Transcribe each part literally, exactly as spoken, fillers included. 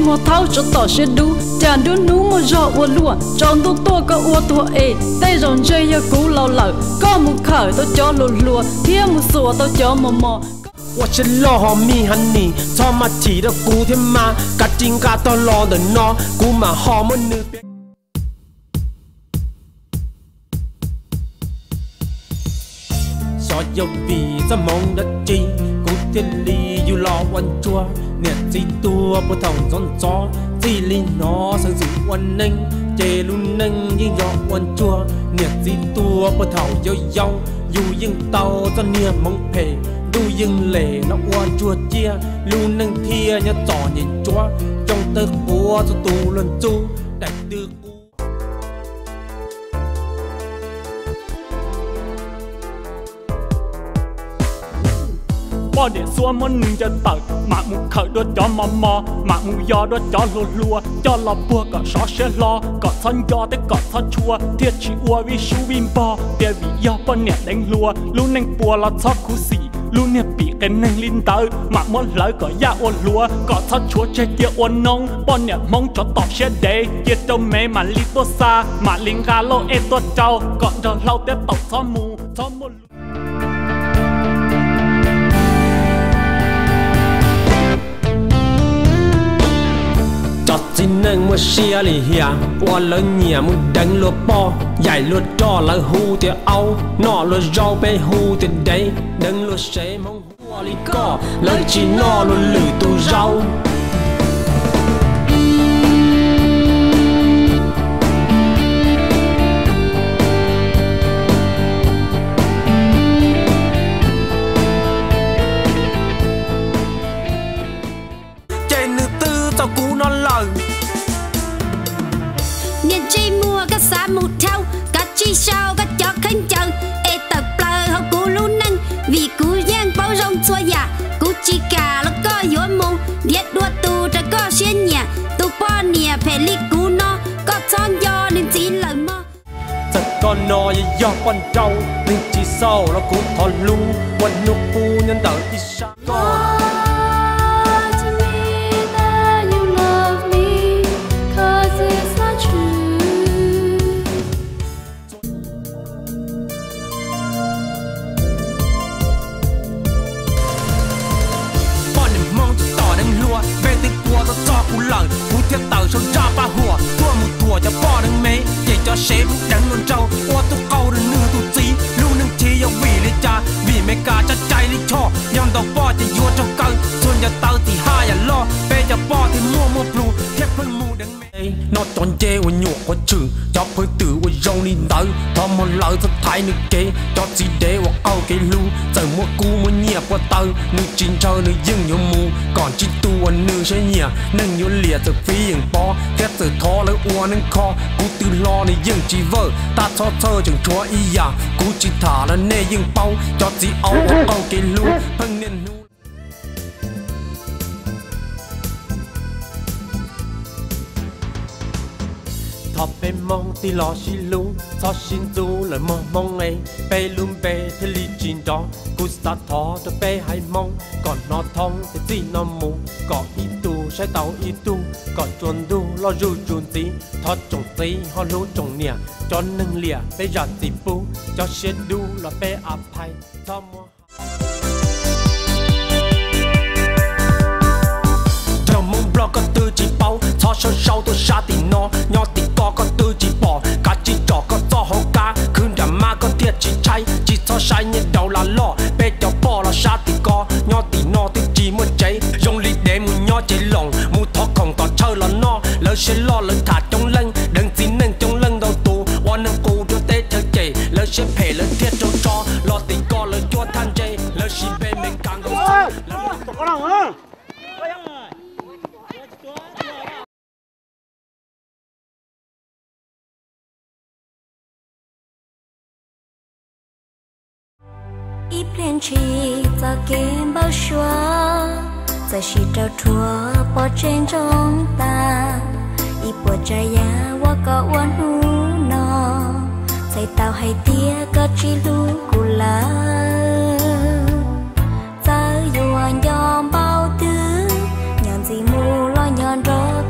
một tháo cho tỏ sẽ đu chàng đu nú một giọt uo lúa tròn tu tua có uo tua ê tay rồng dây ya cú lâu lợ có một khởi tôi cho lùa lùa thiên một sủa tôi cho mò mò 我是老好米汉尼，草马提的古天马，嘎金嘎到老的孬，古马好么女别。所有比在梦的记，古天里有老弯桌，年纪多不同种左，只里孬生是弯能，这路能应要弯桌，年纪多不同有有，有应到在年梦陪。 lu dừng lệ nó qua chua chia lu nâng thia nhớ tỏ nhìn chua trong tơ của cho tù lần chu đại tư cũ bao địa xua món nương chân tật mà mu khởi đôi cho mò mò mà mu do đôi cho lùa lùa cho là bùa cả xó xe lo cả thân do tới cả thân chua thiệt chỉ ua vì su vim bò để vì do bao nè đánh lùa lu nâng bùa là chót khu xì lu nè bị cái nâng linh tới mà muốn lấy cả da ua lùa cả thân chúa chơi kia ua nông bao nè mong cho tỏ xe đế kia đâu mê mà li to xa mà linh gà lô e to trâu còn giờ lâu tới tàu xó mù xó mù xin nâng mua xe lì hìa, qua lớn nhẹ mua đánh lúa bò, dạy lúa trò là hù thì áo, nọ lúa rau bê hù thì đấy, đừng lúa xe mong hoa lì cỏ, lớn chỉ nọ lúa lử tu rau. Trên nữ tư tao cú nó lời. Các xã một thâu, các chi sao các cho khánh chân, e tập lời họ cú lú nâng, vì cú giang bao rong xua giả, cú chi cả nó có yếu mông, điết đua tu ra có xuyên nhà, tu po nè phải li cú nó, có son do nên chỉ lời mơ. Thật con nó do con trâu, nên chỉ sau nó cú thò lu, quần nụ phu nhân đợi đi xa con. Cú thiết tàu sông ra ba hùa, tua một thùa cho bỏ đằng mế, để cho xe bút đằng luôn trâu, qua tu câu đằng nương tu tí, lu nương chi yêu vì lý cha, vì mấy cả cha chạy lý cho, nhom đầu bỏ thì vua trong cơn, xuân nhà tao thì hai à lo, bây giờ bỏ thì mua mua blue, thiết phân mù đằng mế, nó tròn chê của nhục của chữ, cho phơi tử của rong đi tới, thò một lời thật thái nước kế, cho gì để hoặc câu cái lu, giờ mua cú mua nhẹ qua tới, nước chín trời nước dưng nhiều mù, còn chỉ tu anh nương sẽ nhẹ, nâng nhiều liệt từ phía yên bó, kết từ thó lấy ua nâng kho, cú từ lo này dưng chỉ vợ, ta cho thơ chẳng chúa y à, cú chỉ thả là nê dưng bao, cho gì áo hoặc câu cái lu, hân nên nu. Thọ bê mong thì lo xí lú, thọ xin du lời mong mong ấy, bê lùm bê thì lý chín đó, cú sát thọ cho bê hay mong, còn nó thông thì gì nó mù, có ý tu sẽ tàu ý tu, còn chuồn đu lo ru chuồn tí, thọ trồng tí họ lú trồng nè, cho nâng lìa bê giọt tí bú, cho xe đu là bê áp thay, thọ mua. Thọ mong blog có tư chỉ bao, thọ sâu sâu tôi xa tí nó, nhỏ tí có có tư chỉ bỏ, cả chỉ trò có to hô ca, khương đàm ma có thiệt chỉ chay, chỉ thọ sai như đầu là lo, bê cho bỏ là xa tí có, nhỏ tí nó tí chỉ muốn cháy, dùng lý để mù nhỏ cháy lòng, mù thọ không tỏ chơi là no, lỡ sẽ lo lỡ thả trong lưng, đừng xin nâng trong lưng đầu tù, hoa nâng cù cho tê thơ chảy, lỡ sẽ phê lỡ thiết trâu cho, lo tí có lỡ chua than chay, lỡ xin bê mình càng gấu sẵn, lỡ ít lên chi ta kiếm bao xóa, giờ chỉ trao thua bỏ trên trong ta, ít bỏ trái giá qua có uốn hú nọ, say tao hay tia có chỉ lu cù lá, giờ dù anh yom bao thứ, nhon gì mù lo nhon đó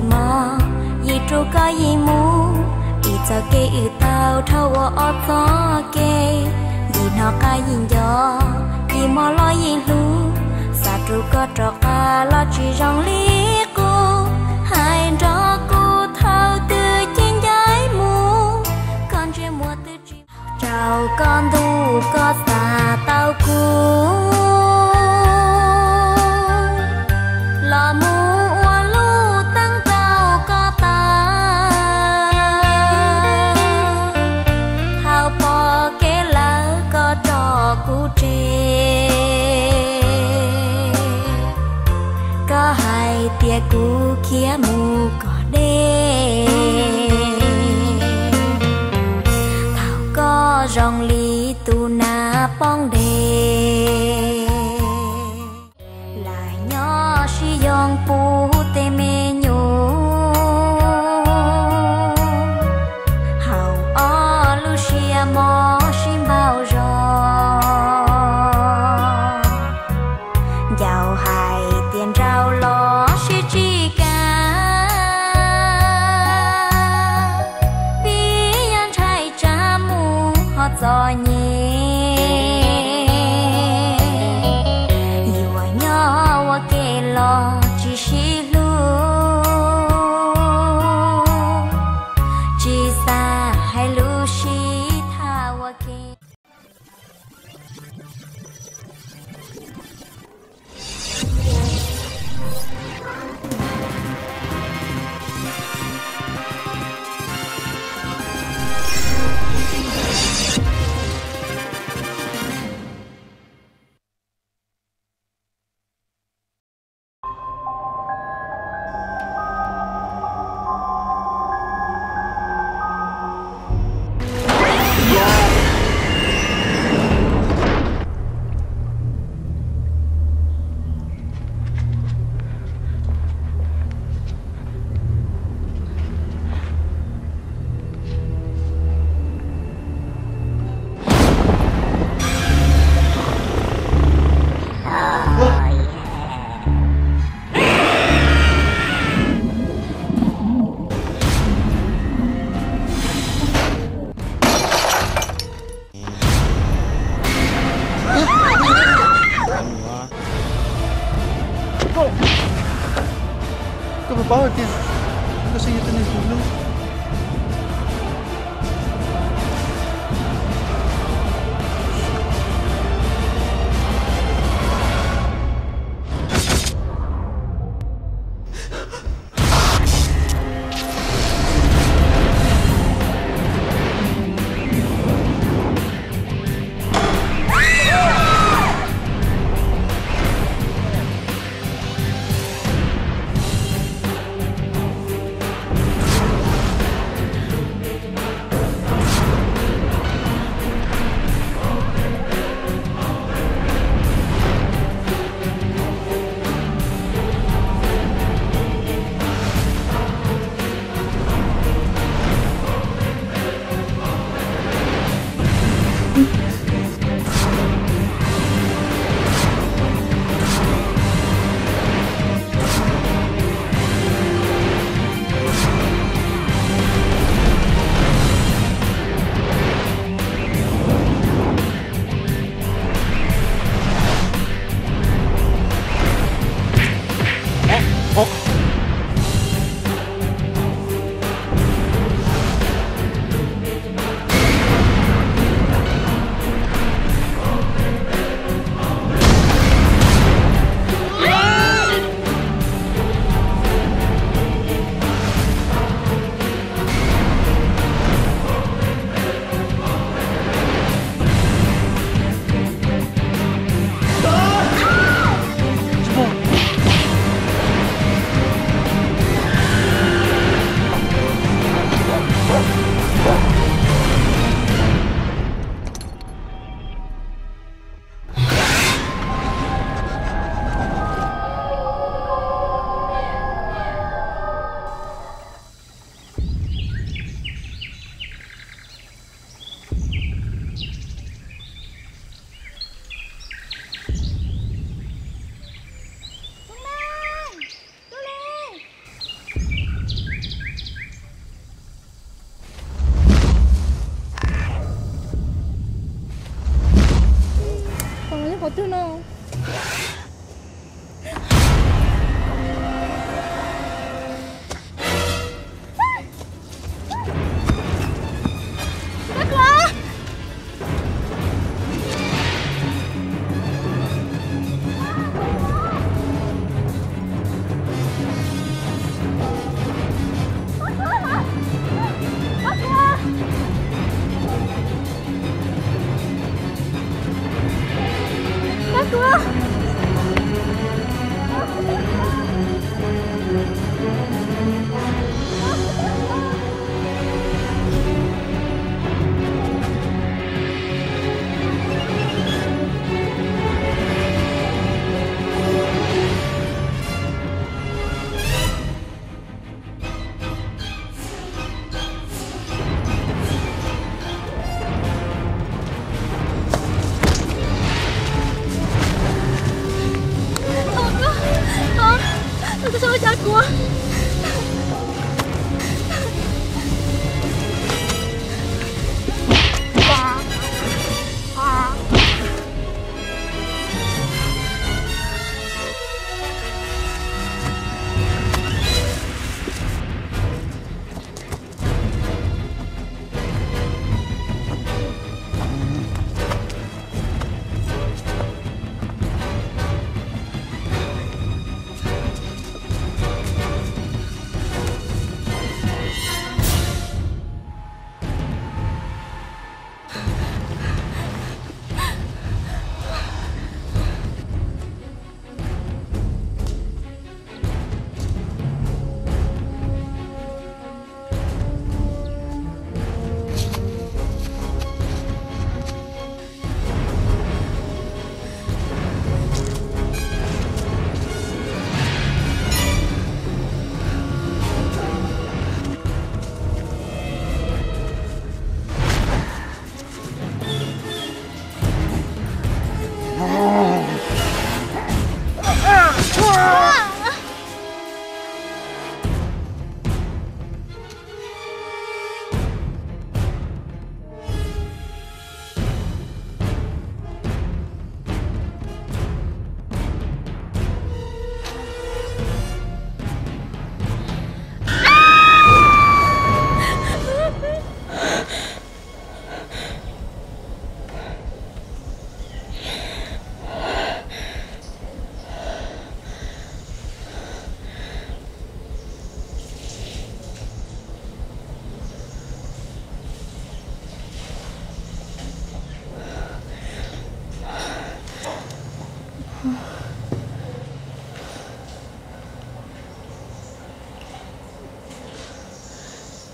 mò y tru có y mu y cho kê y tao thâu ở gió kê y nó có y gió y mò lo y lu sa tru có trọ ca lo chỉ rong lý cô hai đó cô thâu từ trên giấy mu con chưa mua từ chim chào con thu có xa tao cu là mua lu tăng tao có ta thao bò kế lỡ có trò cú trê có hai tia cú kia mù có đê thao có rong lý tu na bong đê lại nhỏ si yong pu tê mê nhô hào o lu xia mò sim bao rò giàu hai tiền rau lo si chi ca bi yan trai cha mu họ giỏi nhé yêu nhỏ wa kê lo chỉ xí lu chỉ xa hay lu xí tha wa kê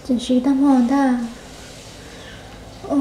真是tâm hồn ta. Ồ.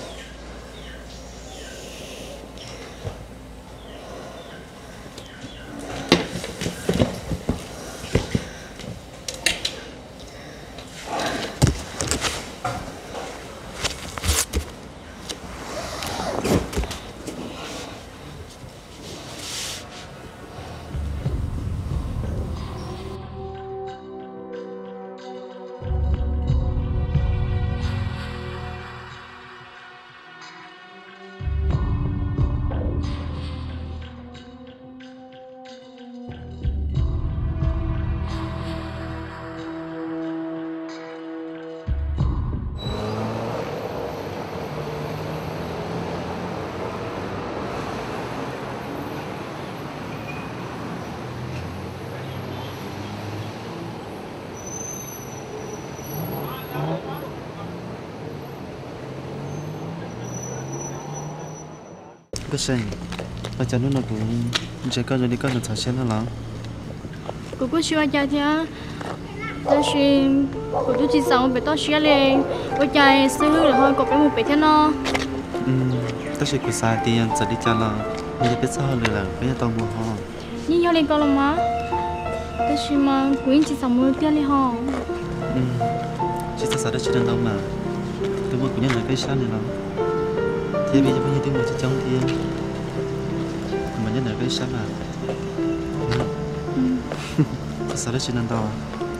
Cái gì? Bây giờ nó cũng chỉ có rồi đi có được thằng xem nó lắm. Cô có xíu giờ thì á,但是我就只想我别到学嘞，我家是后然后搞别我别天咯。 嗯，但是กูsai tiềnจะđi chơi là bây giờ biết sao rồi là bây giờ tao mua ho. 你要来搞了吗？但是嘛，我只想mua tiền嘞哈。 嗯，chỉ sao sao đó chỉ đang đâu mà, tôi mua của nhân là cái sao này lắm. Thế bây giờ bao nhiêu tôi mua chỉ trong tiền, mà nhân là cái sao mà. Sao đó chỉ đang đâu.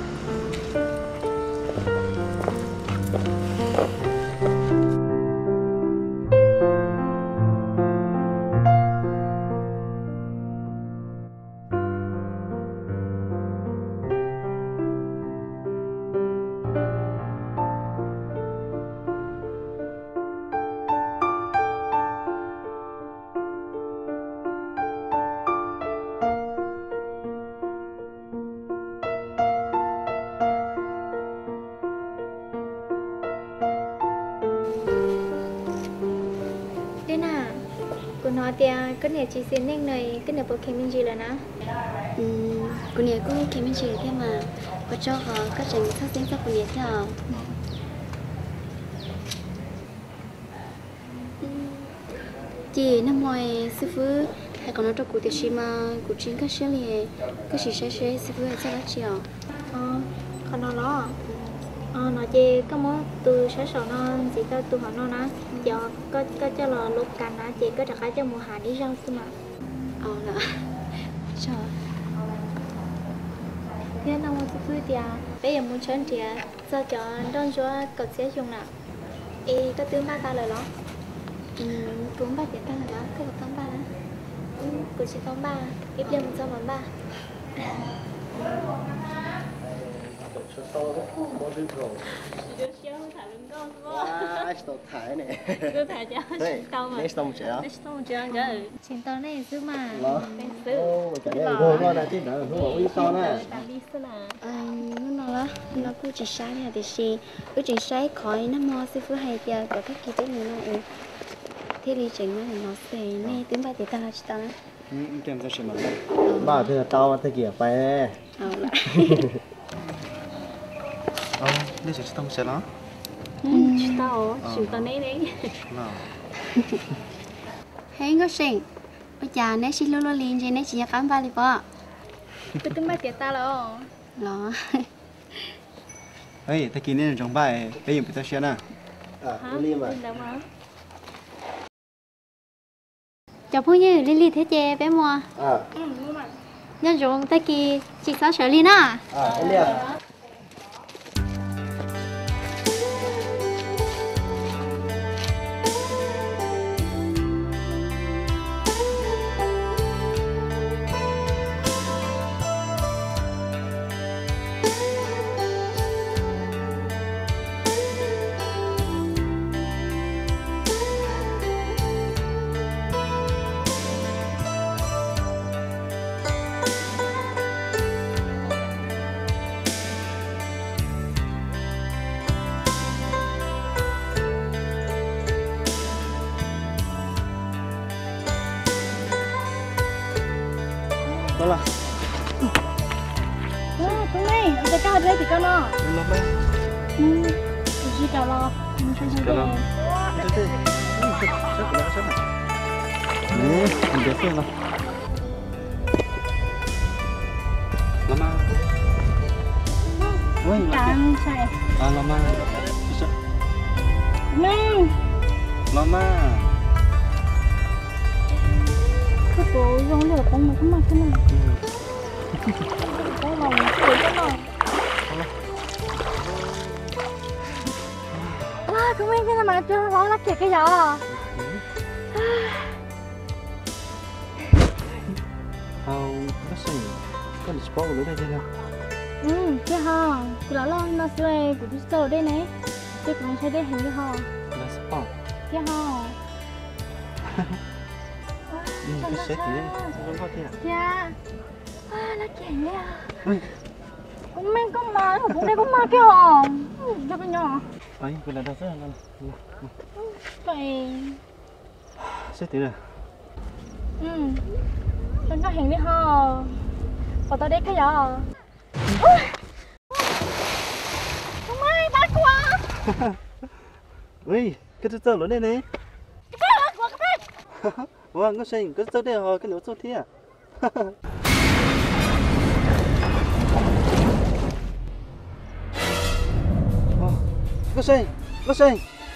Cái này chỉ xin nên này cái này bộ kem Meej là nó. Ừ, cái này cũng kem Meej thế mà, có cho họ các trình sát sinh các cái này sao? Chị năm ngoái sư phụ hay còn nói cho cụ tiệt sĩ mà cụ chính các xe này các sĩ xe xe sư phụ hay sao đó chị ạ? Ờ, còn nó đó. Ờ, nói chị có món từ sáng sớm nó chỉ có từ họ nó ná, giờ có có cho là lúc cành á chị có đặt cái cho mùa hạ đi rau xí mà. Ờ là, trời. Thế nào mà sư thì à, bây giờ muốn chơi thì à, sao cho đơn cho cậu sẽ dùng nào? Ê, có tướng ba ta lời đó. Ừ, cũng ba tiếng ta lời đó, có một tông ba đó. Ừ, cũng chỉ tông ba, ít lên một trăm món ba. Wow, tao thái này. Tôi thả cho Đây, tao mà. đây tông chưa? Đây tông chưa chứ? Trên tao này xứ mà. Bên xứ. Ô, cái này vô qua là trên đó là vô uy to nè. Tao đi xứ là. À, nó nói nó cứ chỉ sai là thì gì, cứ chỉ sai khỏi nó mua sư phụ hay giờ có các kỳ tích như này. Thế đi chỉnh nó thì nó sẽ nè tiếng ba thì tao là chỉ tao. Ừ, kem sao xem mà. Ba thì là tao thế kia phải. Ờ lại. Ờ, đây chỉ tông xe đó. Ừ, tao, chịu tao nấy đấy. Nào. Hey ngô sinh, bây giờ nãy xin lô lô liền rồi nãy chỉ nhắc cám ba đi bỏ. Tôi tính ba tiệt ta rồi. Lo. Ê, thế kia nên trong bài bây giờ tao xem nè. À, Lily mà. Chào phu như Lily thế chè bé mua. À. Nhân dụng tay kia chỉ sáu sở Lily à. À, Lily à. Đó là. Đó, tụi này, người ta cao đây thì cao nó. Nó đây. Ừ, chỉ cả lo, mình không thấy Kalau được. itu, ini saya pulang ke sana. Nih, udah sih lah. Lama. Woi, Cảm sai. ah lama. Bisa. Nè, Lama. cái bộ giống lửa con mà không mặc cái này. Cái màu sủi cái màu. À, chúng mình cái này mà chưa nó là kiểu cái gió à? Kau kasih. Kau di sekolah dulu deh dia. Ừ, cái hò, cái đó là nó sẽ của tôi sờ đây này. Tôi cũng sẽ đây hình cái hò. Di sekolah. Cái hò. Ini kasih dia. Sebelum kau dia. Dạ. À, nó kẹt đấy à. Cũng mình có mà, cũng đây có mà cái hò. Cho cái nhỏ. Ay, kau dah dah saya. Vậy. Saya tidak. Ừ. Mình có hình đi hò. Và tao đây cái giỏ. Không ai bắt quá. Ui, cái thứ tơ lớn đây này. Cái đó của cái đó. Wow, cái gì? Cái tơ đây hồi cái lỗ số thế à? Wow, cái gì? Cái gì?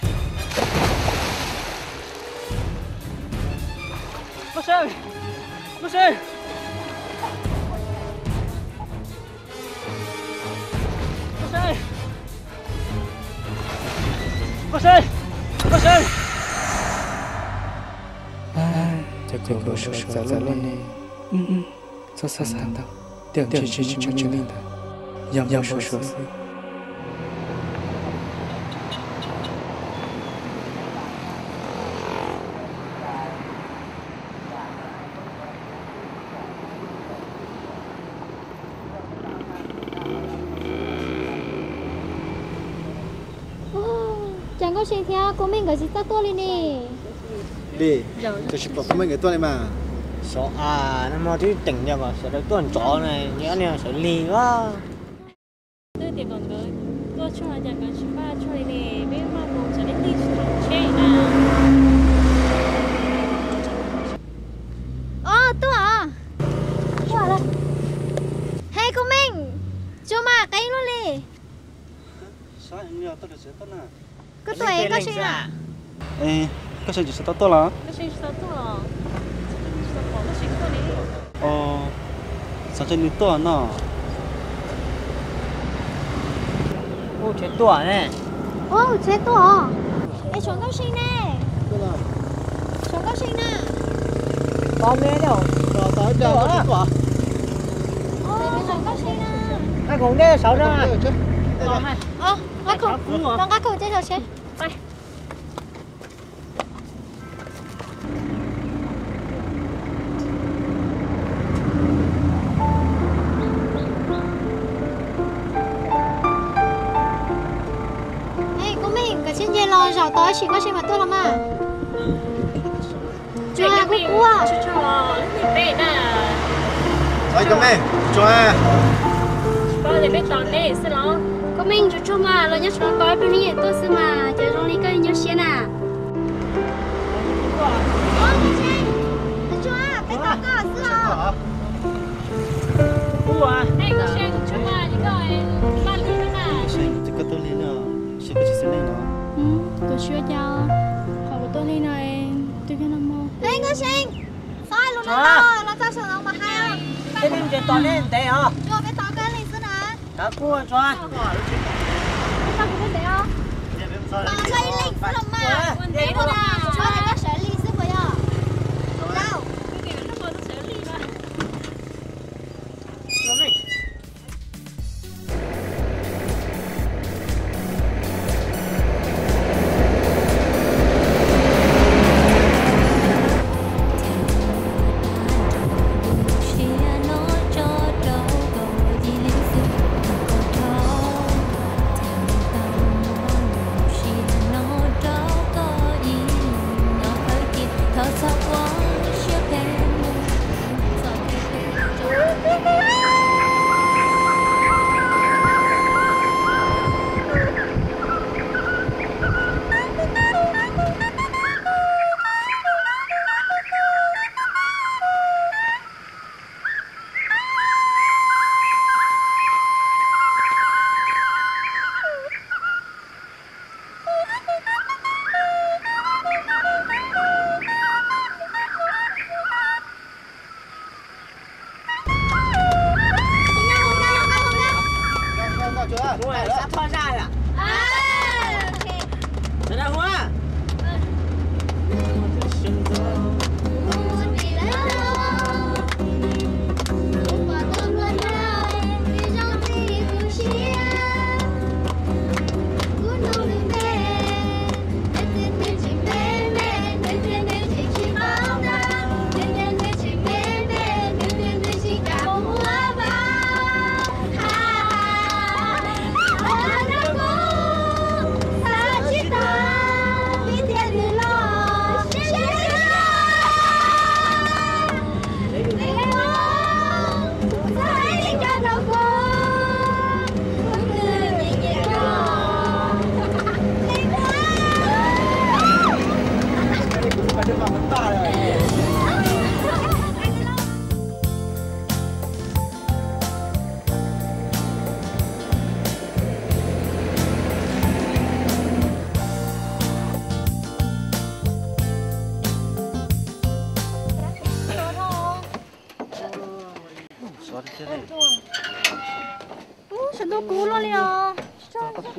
Có xe, có xe. Có xe. Có xe. Có xe. Chắc chắn có sự sợ sợ lên này. Ừ ừ. Sao sao sao đâu. Điều điều chỉ chỉ chỉ lên thôi. Yam yam sợ sợ. Chẳng có chuyện theo của mình có gì tao tua lên nè. Đi, tôi chỉ bảo không mấy người tôi này mà. Sợ à, nó mà thứ tỉnh ra mà sợ được tuần chó này, nhớ này sợ lì quá. Tôi thì còn có tôi cho là chẳng có chú ba cho này nè, biết mà bố sẽ đến đi chơi nào. Ồ, tua à? Tua à đây. Hey của mình, cho mà cái luôn đi. Sao anh nhớ tôi được sẽ tốt nào? Cái tuổi có chuyện à? Ê, cái gì sẽ tốt tốt là? Cái gì sao tôi à? Sao có cái gì tôi đi? Ờ, sao chơi như tốt nào? Ô, chết tuổi nè. Ô, chết tua. Ê, chuẩn cao sinh nè. Chuẩn cao sinh nè. Có mẹ đâu. Rồi tới chờ nó chết quả. Ô, chuẩn cao sinh nè. Ai cũng đeo sáu ra. Ờ, các cụ, vâng các cụ chơi trò chơi. Đây. Ê, của mình, cái chiếc dây lo dạo tới chỉ có chị mà tôi làm à. Chưa à, cô cua à. Chú cho, bé nè. Rồi cầm đi, cho à. Bao giờ bé tòn đi, xin lỗi. Của mình chú chú mà, lo nhớ cho nó tới bên này tôi xin mà, chờ trong đi cây nhớ xuyên à. Ơ, chị chị. Tôi cho à, bé tòn có ở xưa à. Cua à. Ê, có xe của chú mà, những cái ba lý nữa nè. Sẽ chỉ có tôi lên nữa, sẽ có chỉ sẽ lên nữa. Ừ, tôi chưa cho. Họ của tôi lên này, tôi cái năm mô. Ê, ngư sinh. Sai luôn đó, nó cho sửa mà hay à. Thế nên chuyện toàn lên thế hả? Cho bé tòn cái lên xưa nè. Đã cua cho. Sao cũng biết thế không? Bà xây linh xưa làm mà. Thế thôi à, cho thì bác sẽ linh xưa vậy à. Đâu? Hãy subscribe cho kênh Ghiền Mì Gõ để không bỏ lỡ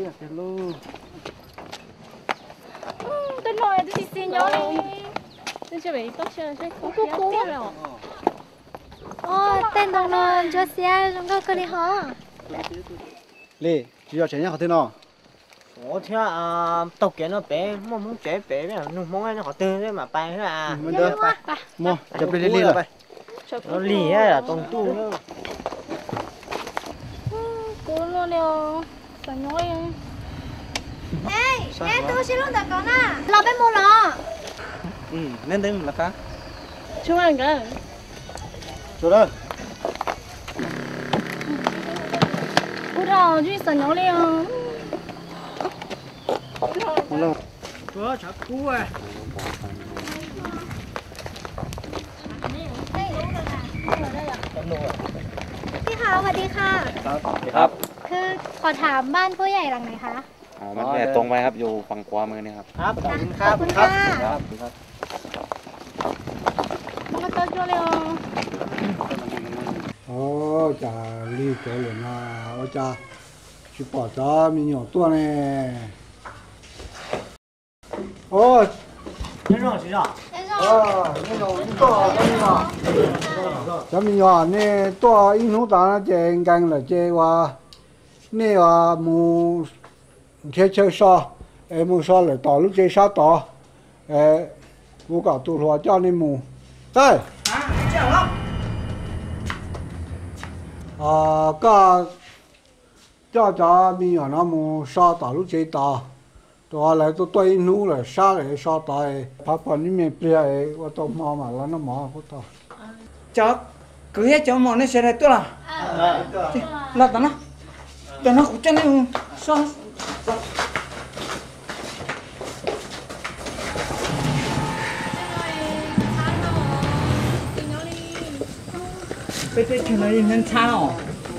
à cái lô tên nói tôi xin nhớ đi tên chưa bị tốt chưa chứ cũng cũng cũng ô tên đồng nó cho xe chúng ta có đi hả lì chỉ cho trẻ nhá họ tên nó ủa thế à tàu kia nó bé mong muốn trẻ bé bây giờ nó mong nó họ tư thế mà bay thế à mình đưa mua chụp đi đi rồi nó lì á là tông tu nữa cô luôn nè phải nói ê ê tôi xin luôn đặt con à lo bé mua nó ừ nên tên là cá chung ăn cả chỗ đó cô đâu chứ sợ nói liền hello có chả cú à พี่คะสวัสดีค่ะครับคือขอถามบ้านผู้ใหญ่หลังไหนคะอ๋อมันแตรงไปครับอยู่ฝั่งขวามือนี่ครับครับขอบคุณคขรัอบบคุณค่ะครับครับมันก็ตัวเร็วอ๋อจะรีบเลยนะว่าจะ去保障民谣多呢。哦， 先生先生啊，那种多那个，咱们呀，那多印度党这应该了，这话那话木贴车少，哎木少了，道路这少道，哎，我搞多少叫你木，在。 啊这样了啊，个。cho cho mình nhỏ nó mua sao tao lúc chơi tao đó lại tôi tôi nú là sao lại sao tao pháp phần như mình bia ấy và tôi mò mà là nó mò của tao cho cứ hết cho mò nó sẽ đây tôi là là tao nó tao nó cũng cho nên sao bây giờ chuyện này nên sao nào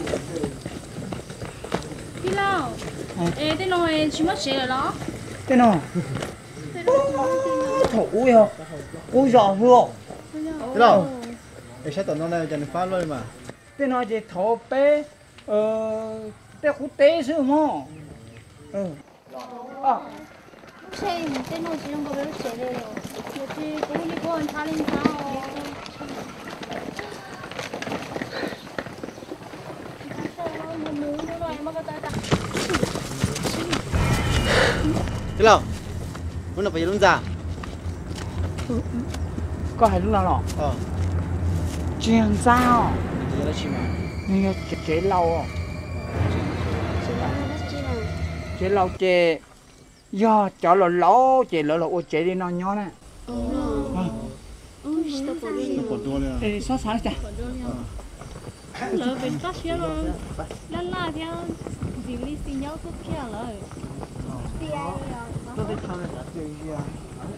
đi đâu ê tên nói chỉ mất xe rồi đó tên nào thổ ui hả ui giò hưa thế nào để sẽ tận nó này cho nên phá luôn mà tên nói gì thổ bé ờ bé khu tế chứ mà ừ à xe tên nói chỉ trong cái lúc xe đây rồi thì cũng như con thà lên thà thế nào muốn là phải luôn già có hay lúc nào nọ ờ chuyện sao thế là chi mà nghe chế chế lâu chế lâu chế do cho là lố chế lỡ là ô chế đi nó nhó nè ê sao sao chả lỡ về có xe rồi lần là theo gì lý xin nhau tốt kia rồi tôi đi thăm là chơi gì à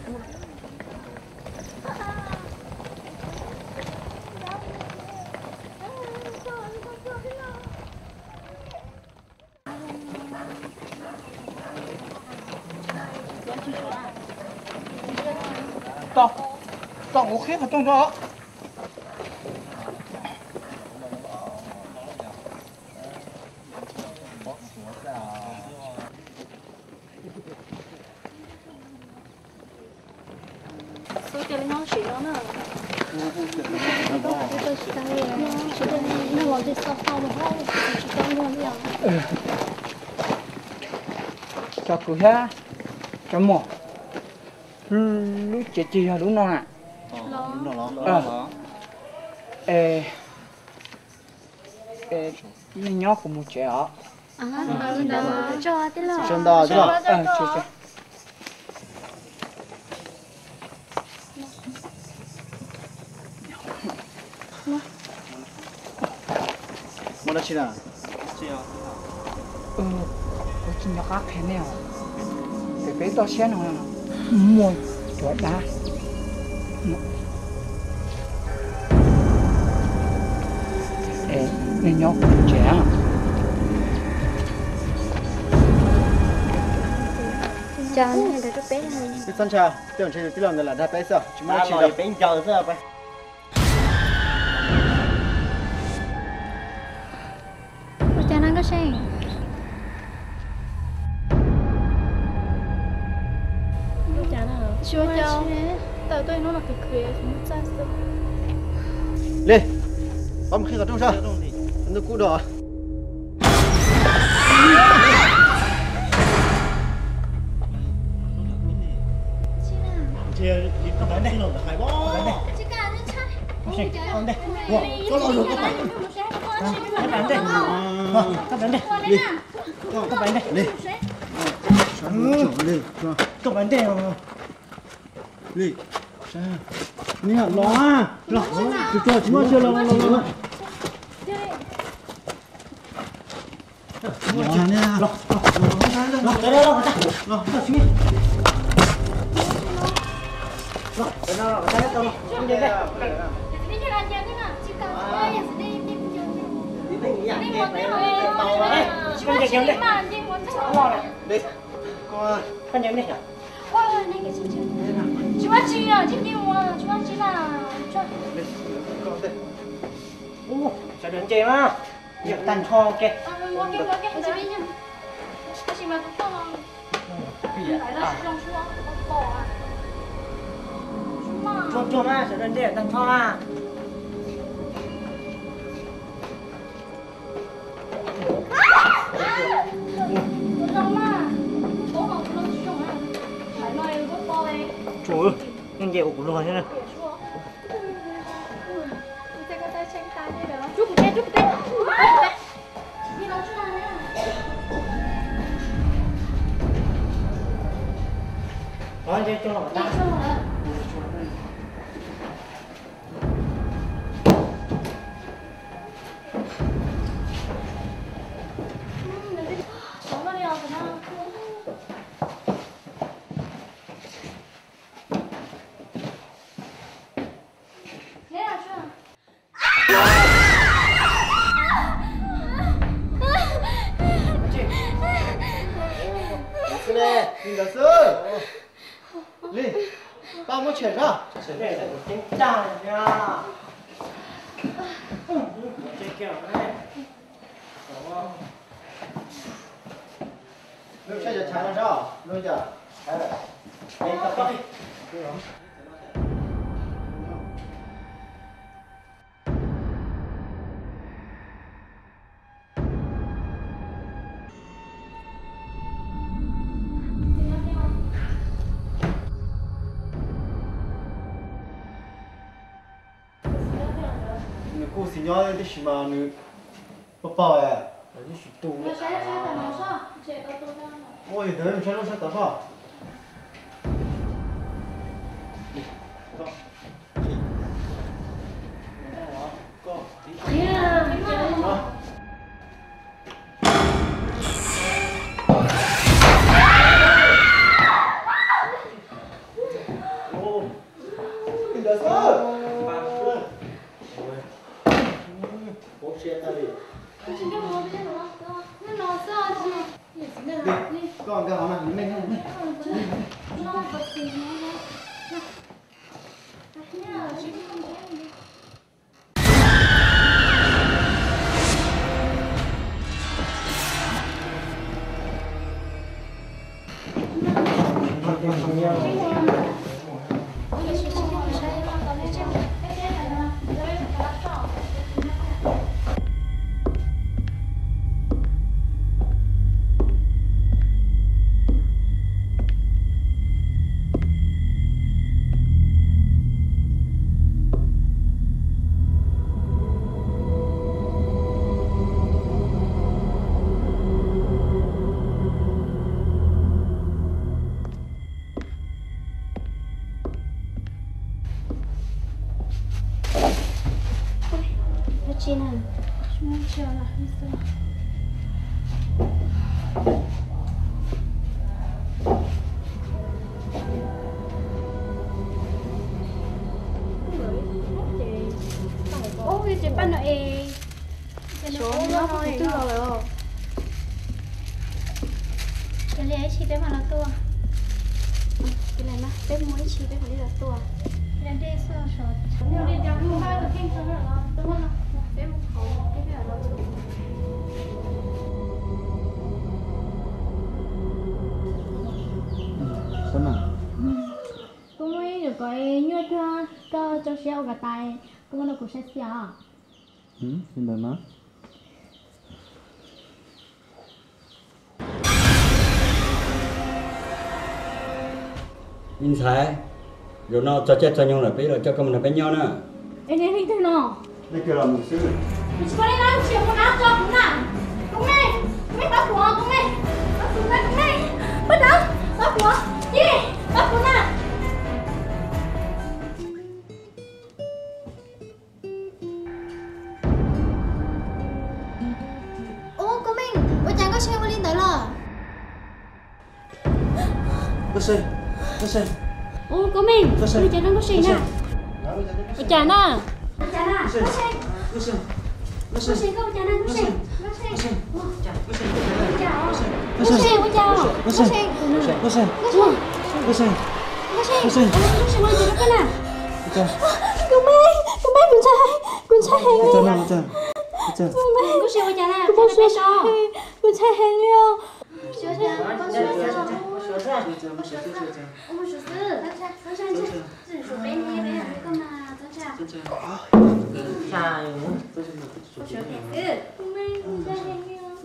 to to ngủ khép vào trong đó số tiền nó chỉ đó nữa tôi chỉ đang nghe chỉ đang nó nói gì sao sao mà họ chỉ đang nghe vậy cho cứ ha cho một lúc chế chi là đúng không ạ đúng rồi ờ ê ê mình nhóc của một trẻ ạ à cho thế là chân đò chứ ờ chơi chơi muốn là chi nào ừ có chuyện nó khác thế nào để bé to xé nào mua chỗ đá ê nên nhóc trẻ cho nên là rất bé hơn cái con chào tưởng chơi cái lần là đã bé sao chúng ta chỉ là bé chờ giờ vậy cho nên có xe Xyooj cháu, tao tôi nó là cực kỳ không sao sao. Lên, bấm khi ở trong sao? Nó cú đỏ. Chị đi các bạn đây rồi, phải bó. Chị cả nó chắc. Chị, con đây. Wow, có lo rồi các bạn. Các bạn đây. Các bạn đây. Đi. Các bạn đây. Đi. Đi. Các bạn đây. Đi. Nè, lo à. Lo. Chưa chưa chưa chưa lo lo lo. Lo nè. Lo. Lo. Đây đây lo. Lo. Lo xuống. Lo. Đây nào, đây đâu lo. Đi đây. Đi cho anh chơi nào. Chị cả ơi, đi đi đi. Đi đi nhặt cái này tàu đấy. Con chạy kéo đây. Lo này. Đi. Con con chạy đi. Ôi, này cái gì chứ? Chú ăn chi à? Chị đi mà, chú ăn chi là cho. Đi. Con đây. Ô, sao đến chơi mà? Việc tàn cho kìa. À, mua cái mua cái chị đi nhá. Chị mà cũng không. Lại là trong xuống bỏ à. Chua chua mà, sao đến đây tàn cho à? Trời ơi, con dẹo của nó thế này. Chút một tay, chút một tay. Đi nói chút nào nữa. Nói cho cho nó ta. Nhìn cả sư. Đi. Tao muốn chuyển ra. Chuyển này là tiếng cha nha. Chơi kiểu này. Lúc xe giờ trái là sao? Lúc giờ. Đây tập đi. Cô xin nhớ đi xem mà nữ bắp bò à? Đi xịt tù. Ôi, đấy mình chơi nó sẽ tập à? Con cái hỏng này, mình lên lên. Chị nào? Chúng ta chờ là bây giờ. Ôi, chị bắt nó ê. Số nó cũng tư rồi rồi. Cái này chị bé mà là tua. Cái này mà bé muốn chị bé phải đi là tua. Cái này sơ sọt. Nhiều đi chẳng luôn ba được kinh sơ rồi đó. Đúng không? Bé một khẩu cái này là nó. Sao mà? cái như cho cho cho xeo gà tai cũng nó cũng sẽ xeo ừ明白吗 nhìn thấy rồi nó cho chết cho nhau là biết rồi cho con mình là bé nhau nữa em này hình thế nào đây kêu là một sư mình chỉ có đi làm chuyện quần áo cho cũng nào cũng này mấy bác của cũng này bác của này cũng này bắt đầu bác của gì bác của nào ô cô Minh bữa chàng có xe lên tới rồi có xe có xe ô cô Minh bữa chàng đang có xe nè bữa chàng nè bữa chàng nè có xe có xe có xe có bữa chàng nè có xe có xe có xe có xe có xe có xe có xe có xe có xe có xe có xe có xe ngoài gì đó cái nào cô Minh cô Minh con trai con trai hàng đi con trai cô Minh có xe ngoài nhà nào con xe sao con trai hàng đi không sửa sửa con sửa sửa sửa sửa ông sửa sửa con trai con trai chứ chỉ sửa bên này bên này con mà con trai con trai sửa sửa cô Minh con trai hàng đi không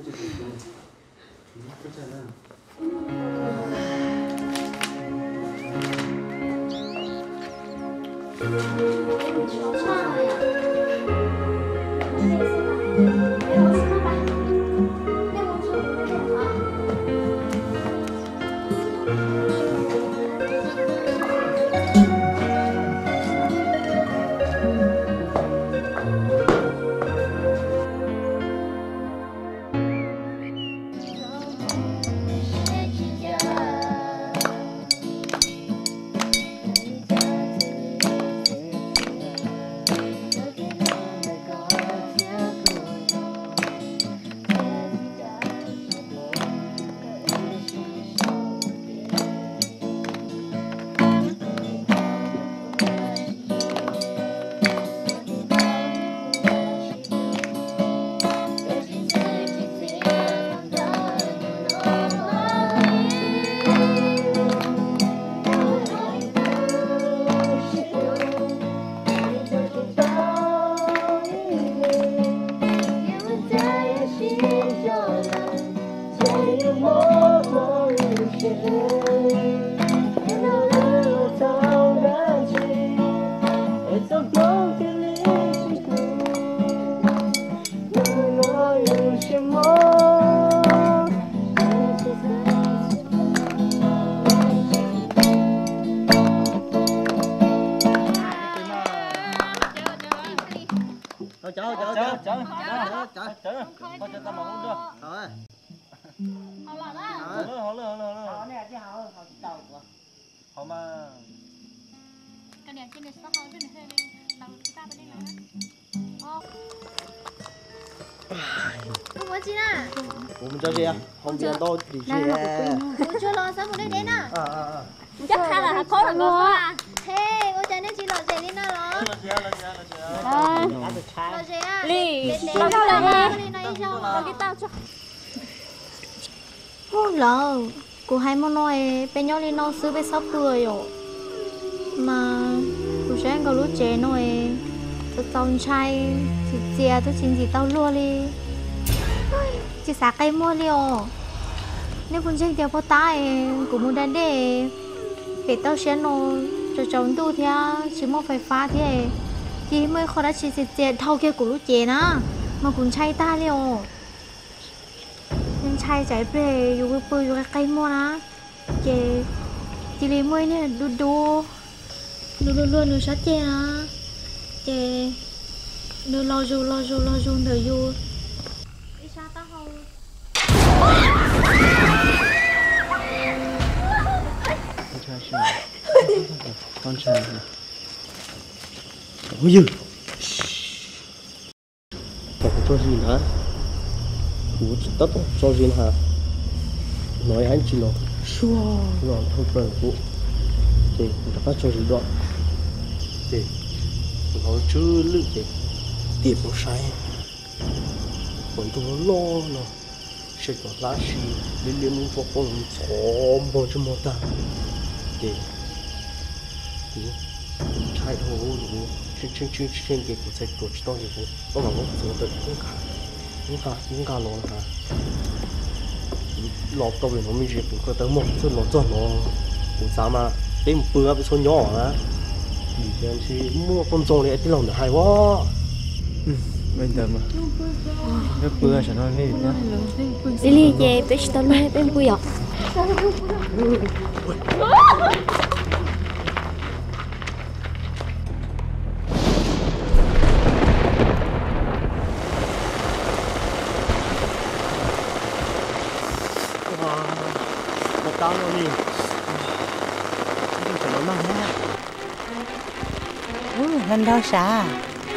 không biết đâu thì gì cô chưa lo sao một đây đến à à à chắc hay là khó là ngon à thế cô chàng nên chỉ lo gì lên nào đó lo gì à lì lo cái tao lo cái tao cho ô lỡ cô hay muốn nói bên nhau lên nóซื้อไปsắp cười rồi mà cô sẽ có lúc trẻ nói tôi tao trai thì chia tôi xin gì tao luôn đi chỉ xả cây mua liều nếu con chơi theo bố ta cũng muốn đánh để để tao sẽ nó cho chồng tu theo chỉ mua phải phá thế chỉ mới khó đã chỉ chỉ chỉ thâu kia của lúc trẻ na mà cũng chơi ta liều nên chơi chạy về dù cái bơi dù cái cây mua na chỉ chỉ lấy mới nè đu đu đu đu luôn đu sát chè na chỉ đu lo dù lo dù lo dù đợi dù con trai ôi giời có cho gì hả bố tất cho gì hả nói anh chỉ nó xua nó không phải bố thì người ta cho gì đó thì nó chưa lự thì tiệm nó sai còn tôi lo nó sẽ có lá xì liên liên muốn cho con xóm vào cho một ta thì đủ chạy hồ đủ chuyên chuyên chuyên chuyên cái của chạy của chúng tôi thì cũng có mà cũng phải tự cũng cả cũng cả cũng cả lo là lọt tàu nó mới dễ cũng có tới một chút lọt cho nó cũng sao mà để một bữa bị số nhỏ á thì anh chỉ mua con trâu này thì lòng được hay quá bây giờ mà cái bữa sẽ nói gì nhá đi đi về bé tao nói bé vui à một tao rồi nhỉ phải nói năng nhá lần đâu xa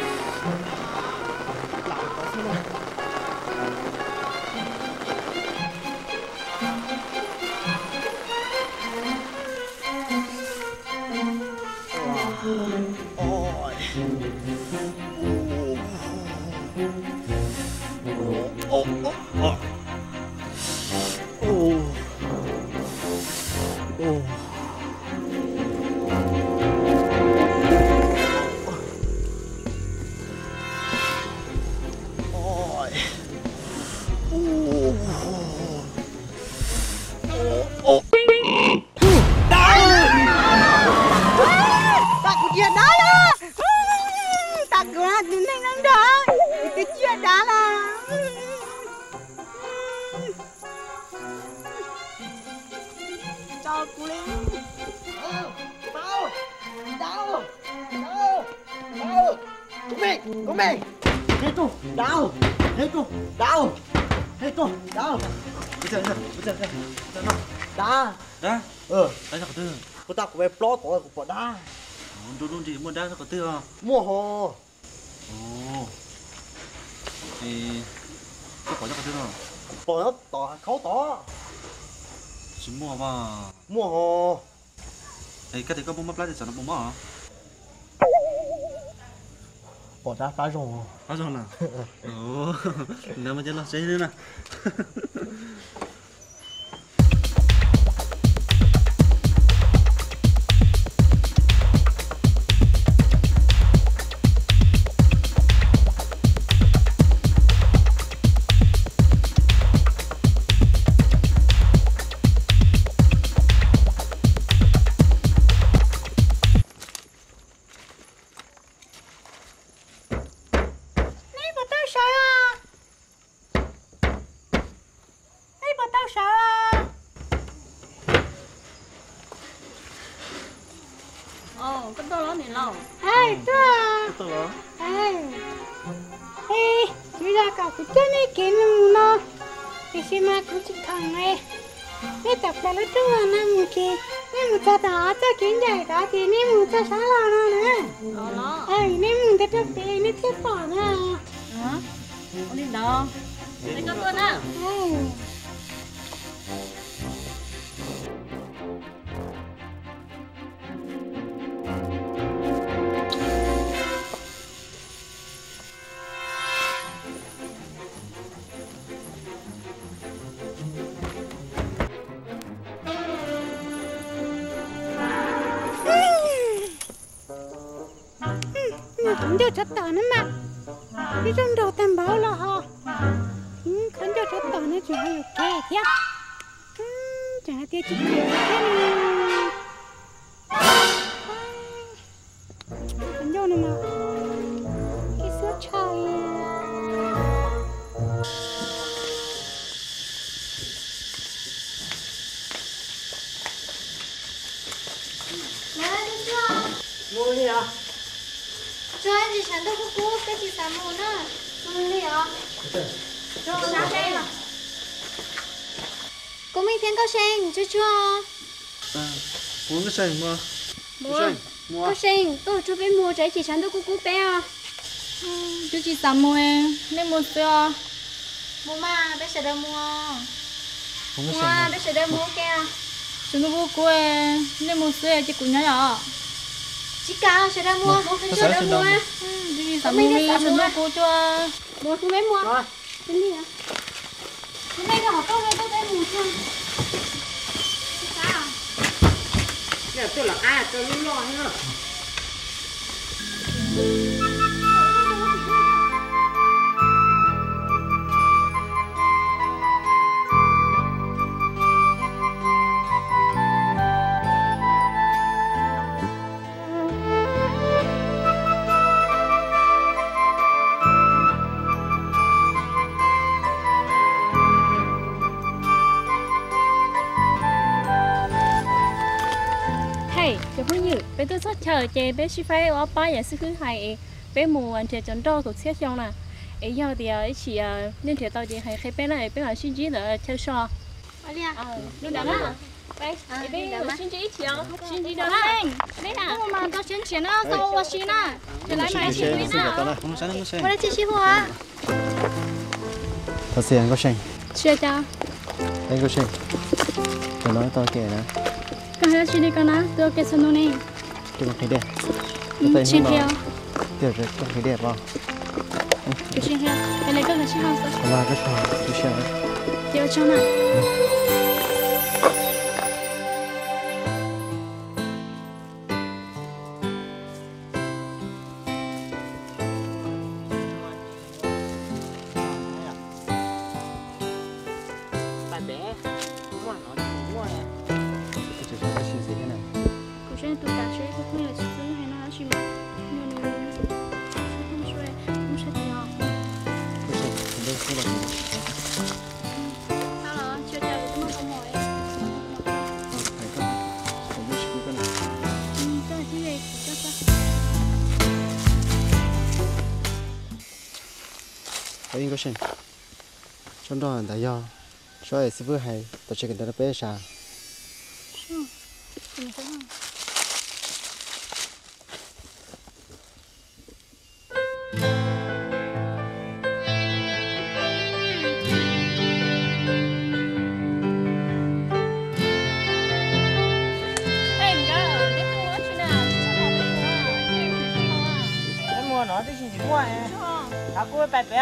về plot của của đá. Đúng đúng thì mua đá nó có tiêu không? Mua hồ. Ồ. Thì có có cho có tiêu không? Bỏ nó tỏ khấu tỏ. Chỉ mua mà. Mua hồ. Ê cái đấy có mua mất plát thì sao nó mua hả? Bỏ ra phá rồi. Phá rồi nào? Ồ. Nếu mà chết là chết nữa nè. khẩn cho chất tỏ nó mà cái trong đầu tầm báo là họ khẩn cho chất tỏ nó chỉ hay là kè thế chả tiếc chỉ cười thế khẩn cho nó mà cái sữa trời mua gì à? Cho anh chị chẳng đâu có cú cái chị xả mù nữa. Mua đi ạ. Cho sáng đây mà. Cô mình phiên cao sen cho chưa? À, muốn cái sen mua. Mua. Mua. Cao sen, tôi cho bé mua trái chị chẳng đâu có cú bé à. Chú chị xả mù em, nên mua sữa. Mua mà, bé sẽ đâu mua. Mua bé sẽ đâu mua kia. Chúng nó vô cô em, nên mua sữa chị cũng nhớ rõ. Chị cao sẽ ra mua, mua cái chỗ đâu mua. Đi sắm mua đi, chúng nó cô cho. Mua không bé mua. Rồi. Đến đi ạ. Hôm nay là họ câu này tôi bé mua chưa? Chị cao. giờ tôi là ai tôi luôn lo nữa. bé tôi sắp chờ chị bé chỉ phải ở ba giờ xíu hay bé mù anh chị chọn đo của xe xong nè ấy giờ thì ấy chỉ nên thì tao chỉ hay hay bé này bé hỏi xin chỉ là theo so Đi đâu đó? bé bé xin chỉ chỉ xin chỉ đâu Anh, đấy à? Mà tao xin chuyện đó, tao qua xin à? Thì lại mày xin đi nào? Không sao không sao. Qua đây chị xin hoa. Thật sự anh có xem. Chưa cha. Anh có xem. Tôi nói to kể nè. Cái này xin đi con á, tôi kể xong nè. Tôi mặc cái đẹp. Xin theo. Được rồi, tôi cái đẹp vào. Tôi xin theo. Cái này có là xin không sao? Là cái sao? Tôi xem. Điều cho nào. Anh có xem. Trong đó là do số ấy sẽ vừa hay, tôi chỉ cần đợi bé sao. Nó thì chỉ mua à? Tao cô bé bé.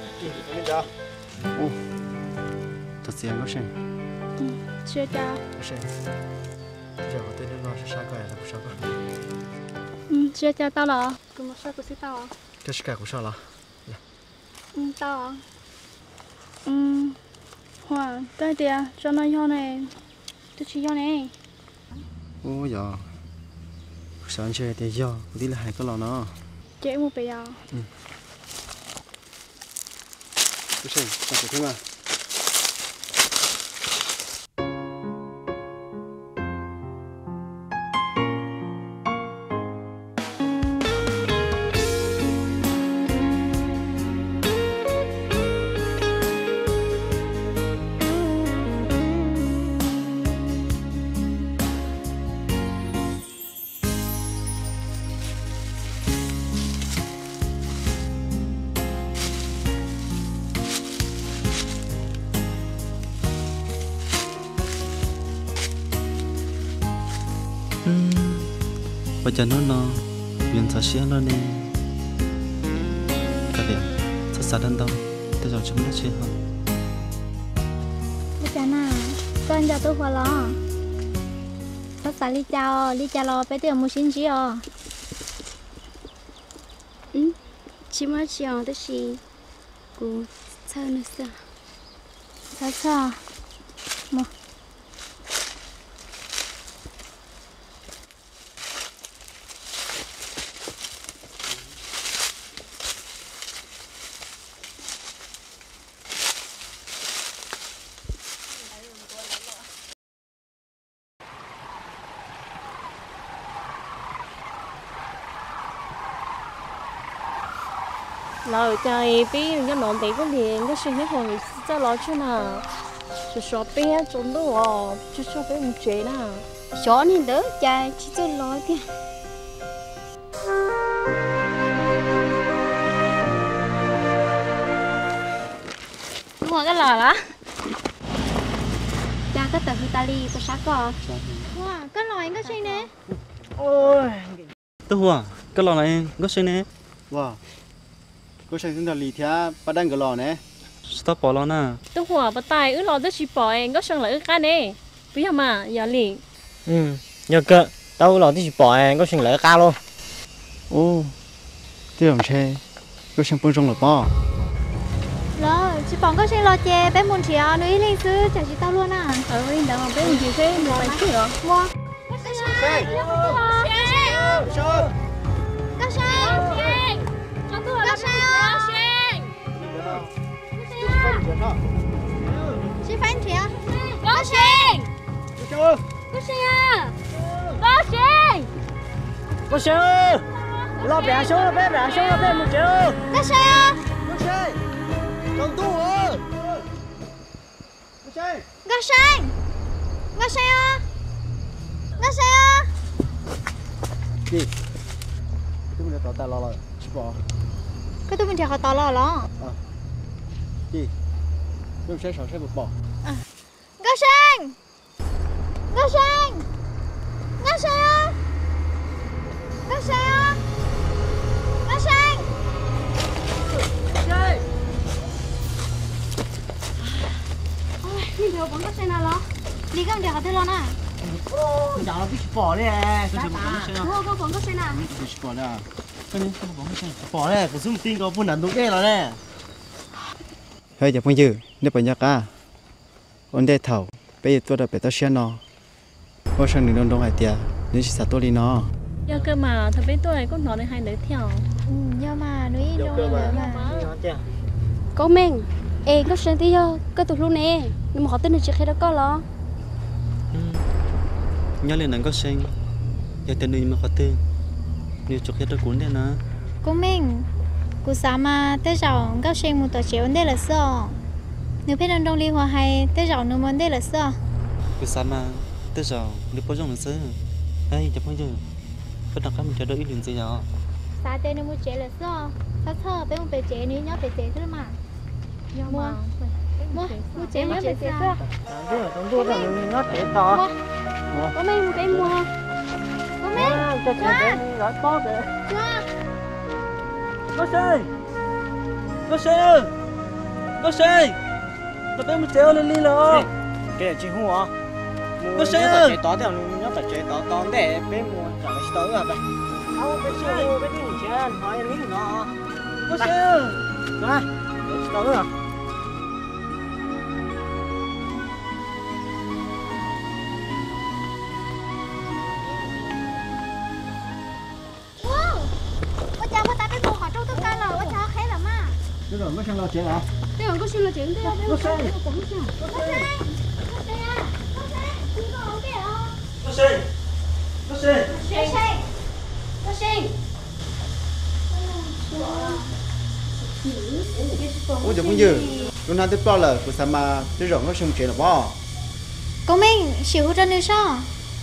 Ồ, thật sự anh có xem. Ừ, chưa cha. Có xem. Giờ họ tên nó sẽ sao coi là sao coi. Ừ, chưa cha tao là. Cũng sao cũng sẽ tao. Cái gì cả cũng sao là. Ừ, tao. Ừ, hoa, cái gì à? Cho nó vô này. Tôi chỉ vô này. Ồ giờ. Sao anh chơi thì giờ, đi là hai cái lò nó. Chị mua bây giờ. Ừ. Cái gì? Sao thế mà? Bây giờ nó nó biến thành xe nó nè, cái gì, sao sao đến đâu, tôi giờ chúng nó chơi không? Bây giờ nào, con cho tôi hoa lo, sao sao đi chào, đi chào lo, bây giờ mua xin gì à? Ừ, chỉ mới chiều tới gì, cô sao nữa sao? Sao sao? Mua. Lauj trời bé nó nón bé có liền cái sinh hết hồi cho nó chứ nào cho cho bé trốn đâu cho cho bé một chế nào Chó này đỡ chạy chỉ cho lo kìa. mua cái lò đó Cha cái tờ Italy có sát cò. Wow, cái lò anh có xin nè. Ôi. Tôi hoa, cái lò này có xem nè. Wow. Có xem chúng ta lì thia, bắt đang cái lò nè. Stop bỏ lò nè. tôi hoa bắt tay ứ lò tôi chỉ bỏ em có sang lại cái này bây giờ mà giờ liền Ừ, nhờ cỡ đâu là thì bỏ em có chuyện lỡ ca luôn ô thế làm xe có sang bưng trong là bao Rồi, chị bọn có xin lo chè bé muốn chị à, nữ linh sư chả chị tao luôn à. Ờ, yên đâu mà bé muốn chị thế, mua bài chứ hả? Mua. Có xe. Có xe. Có xe. Cho tôi là có xe. Chị phanh chị à? Có xe. Có xe à? Có xe. Có xe. Lo bẻ xuống là bé bẻ xuống là bé một triệu. Có xe à? Có xe. Trong tu ơi. Có xe. Có xe. Có xe à? Có xe à? Đi. Tôi muốn tao ta lo rồi. Chị bỏ. Cái tôi mình chả có tao lo lo. À. Đi. Tôi sẽ sợ sẽ một bỏ. À. Có xe. Có xe. Có xe à? Có xe à? Có xe. Chơi. Nhìn thấy bọn có xe nào lo? Đi cái gì họ thấy lo nè? Mình chọn là biết bỏ đấy à. Mua có bọn có xe nào? Chị bỏ nè. Cái này không bỏ cái xe. Bỏ đấy, cũng xung tin có buôn ăn đúng cái rồi nè. hơi giờ phong dư nếu bây giờ cả ổn định thầu bây giờ tôi đã bị tao xe nó có sang đường đông đông hải tiệt nếu chỉ sát tôi đi nó do cơ mà thật biết tôi có nói được hai đứa theo Ừ, nhưng mà núi đâu mà. Có mình, em có xem tí ho, có tụt luôn nè, nhưng mà họ tin được chuyện khi đó có lo. nhớ lên nắng có xanh giờ tên nuôi mà khó tên nếu chụp hết đôi cuốn đây nó Cô mình, cô sao mà tới giờ có xem một tờ chiếu đây là sao? Nếu biết đông đông li hoa hay tới giờ nó muốn đây là sao? cứ sao mà tới giờ nếu có giống là sao đây chụp phong dư có đặt mình chờ đợi ý định gì đó Sao tên nó muốn chế là sao? Sao thơ bé một bé chế nếu nhớ bé chế thôi mà. Mua, mua, mua chế nhớ bé chế sao? Chứ ở trong tôi là mình nó trẻ to. Có mình cái mua. Có mình. Cho trẻ bé nói có kìa. Có xe. Có xe. Có xe. Nó bé một treo lên đi rồi. Cái này chị hú hả? Có xe. Trẻ to thì nó phải trẻ to to để bé mua chẳng là tới rồi vậy. Không, bé xe mua bé đi chơi, nói lý nó. Có xe. Này, để tới rồi. Bây giờ mới sang lo chuyện hả? Thế còn có xin là chuyện thế không? Có xe. Có xe. Có xe. Có xe à? Có xe. Chị có ổn kìa không? Có xe. Có xe. Có xe. Có xe. ủa giờ phong dư lúc nào tiếp bao là cứ sao mà tới rộng nó xong chuyện là bao Cô mình, xíu ra nữa sao?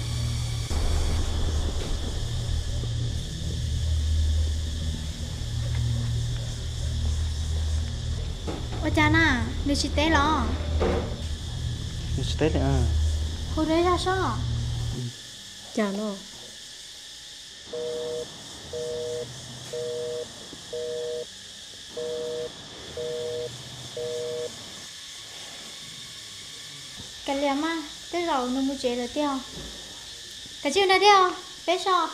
Ôi cha nà, nếu chị té lo. nó sẽ tết à Hồi đấy ra sao? chả nó Cái liềm mà, tới rồi nó mua chế rồi tiêu. Cái chiều này tiêu, bé sao?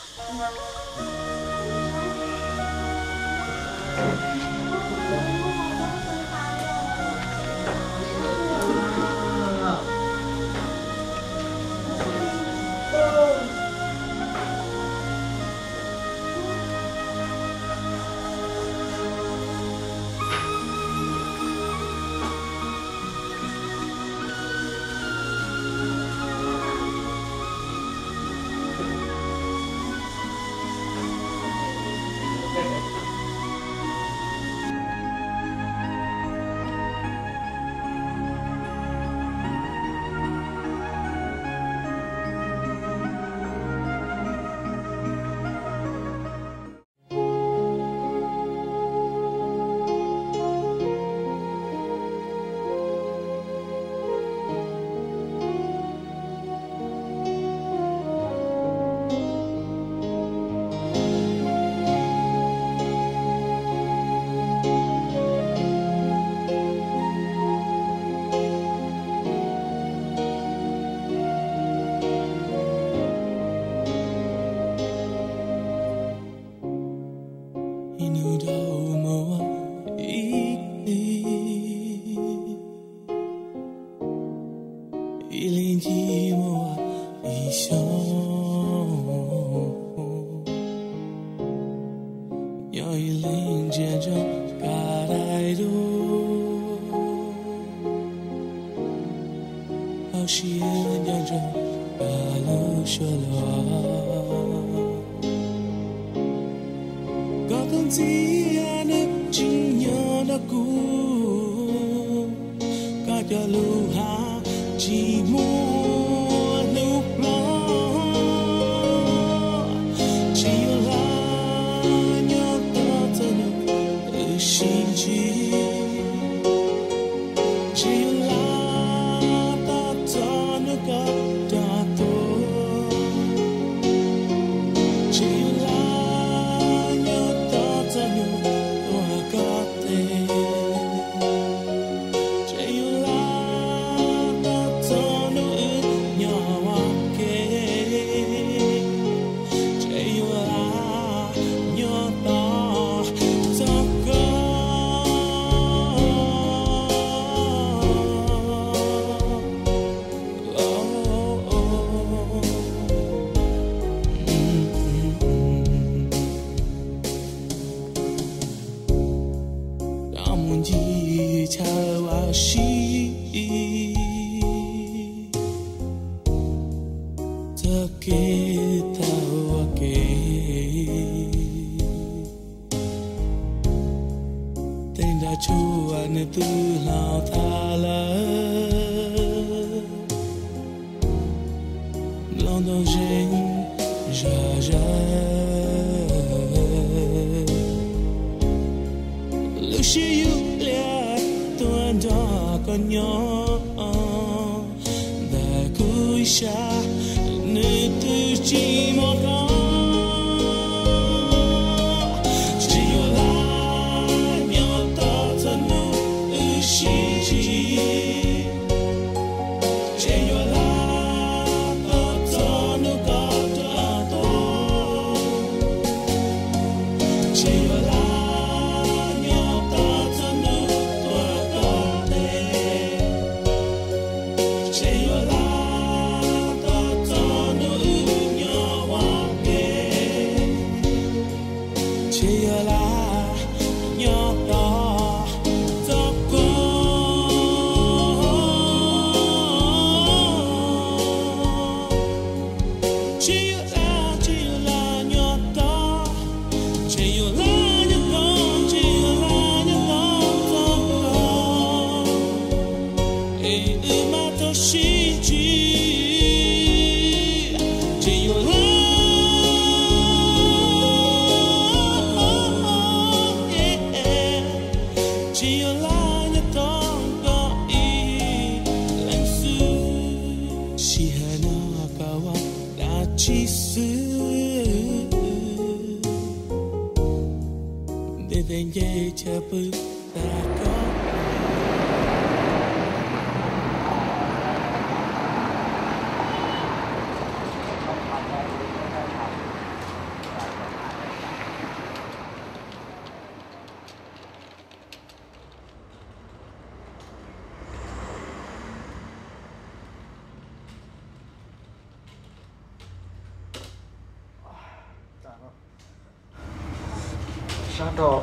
啥着？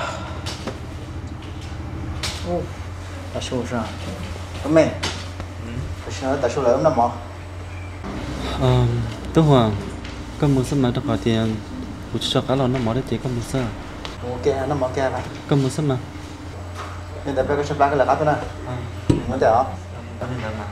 哦，大叔是啊，阿妹，嗯，不是大叔来那么？ Ờ, Tứ Hoàng, có muốn sớm mà được hỏi tiền, của cho cá lò nó mỏ đấy thì có muốn sớm. Ok, nó mỏ kia này. Có muốn sớm mà. Nên tại phải có sắp cái là cá thôi nè. Ừ, muốn thế hả? Tao nên làm mà.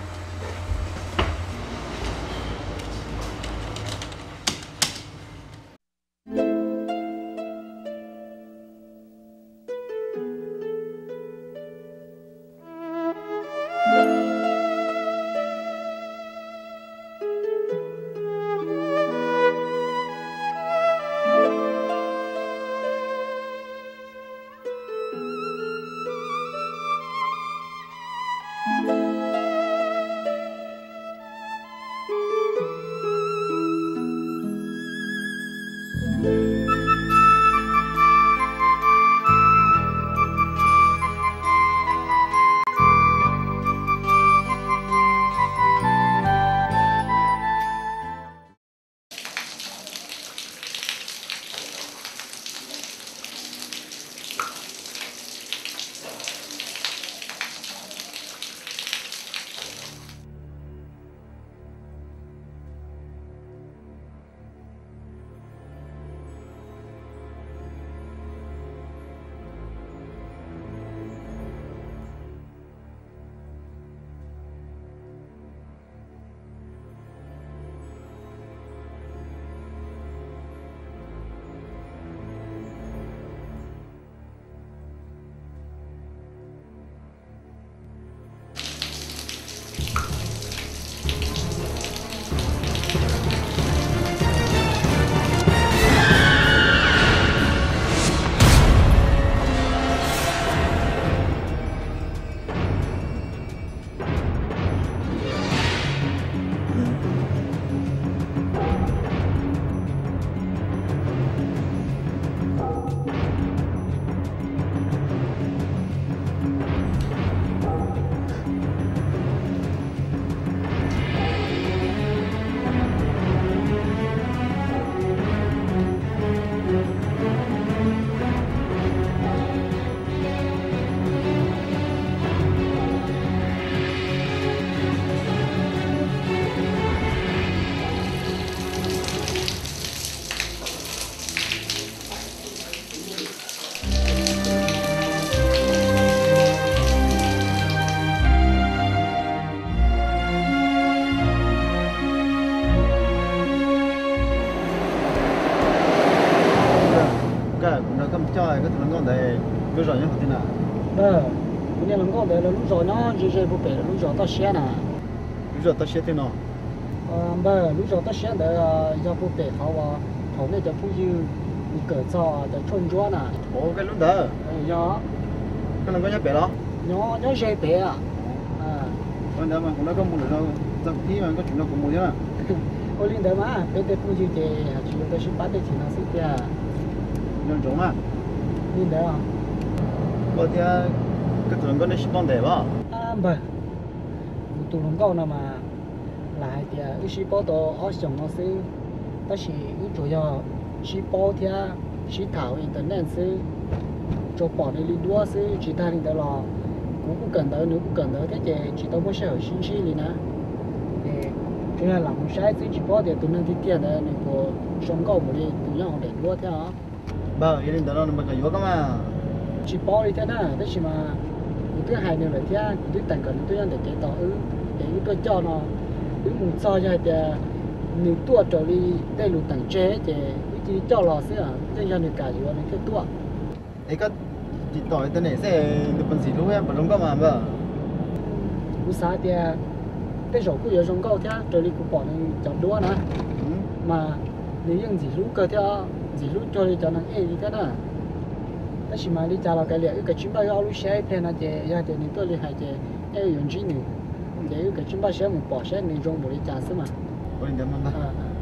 không chơi cái thằng con này lúc rồi nhá thế nào đó bây giờ làm con đấy là lúc rồi nó chỉ chơi bộ bể là lúc rồi tao xe nè lúc rồi tao xe thế nào bây lúc rồi tao xe đấy do bộ bể tháo vào tháo này cho phụ dư bị cởi cho để trôn chúa nè ồ cái lúc đó do cái làm con nhớ bể đó nhớ nhớ chơi bể à con đó mà cũng đã có một lần đâu trong khi mà có chuyện đâu cũng một nhá ôi linh đấy mà bên đây phụ dư thì chỉ có cái bắt để chỉ nó sẽ kia nhân giống à linh đấy à có thì cái thằng con này ship bom đẹp à à bờ tụi nó câu nào mà lại thì cái ship bao đồ ở trong nó sẽ ta chỉ cái chủ yếu ship bao thì ship thảo internet sẽ cho bỏ đi đua sẽ chỉ ta linh đấy là cũng cũng cần đỡ nữa cũng cần đỡ thế chứ chỉ tao mới sợ xin xin liền á thì cho nên là một sai thì chỉ bao thì tụi nó thì tiền đấy này của sống câu một đi tụi nó để đua thế hả bao giờ linh đó nó mà cái yếu cơ mà chỉ bao đi thế nào thế chỉ mà thứ hai nữa là thế thứ tận cần thứ ăn để cái tao ư để cái cho nó ư một so ra thì nếu tua trở đi đây lụt tận chế thì chỉ cho lò xí à thế cho nên cả gì nó cái tua ấy cái chỉ tỏi tên này sẽ được phần gì luôn em phải đúng cơ mà vợ cú sáng thì cái rổ cũng có rong câu thế trở đi cũng bỏ đi chọn đũa nữa mà nếu những gì lúc cơ theo gì lúc cho đi cho nó ê đi thế nàoแต่ชิมาลีจาเราแกเลี้ยงก็ชิมบ้าเอาลูกเชฟเพนนะเจยาเดี๋ยวนี้ตัวเลี้ยงให้เจเอ้ยยังจีนี่เดี๋ยวก็ชิมบ้าเชฟมันปอเชฟในโรงบริจาคใช่ไหมวันนี้มันบ้า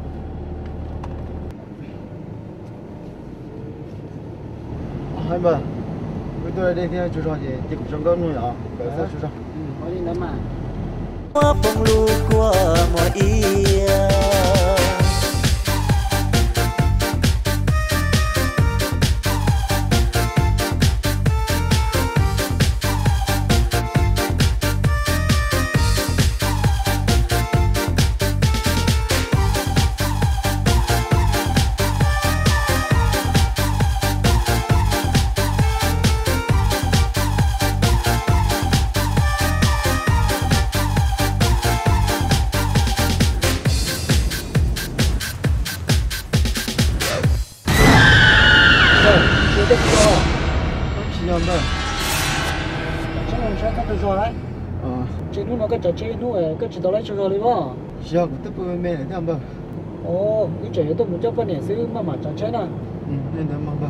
ให้บ้าไปตัวเด็กที่จุดจอดเจที่กุศลก็นู่นอ่ะไปซะจุดจอดวันนี้น้ำมาว่าปงลูกกว่าหมอเอีย cái trò chơi nó cái chỉ tao lấy cho rồi điบ่ giờ cũng tức bữa mẹ này thế không ồ cái chơi tôi muốn cho phần này xíu mà mà trò chơi nè ừ nên là mà bà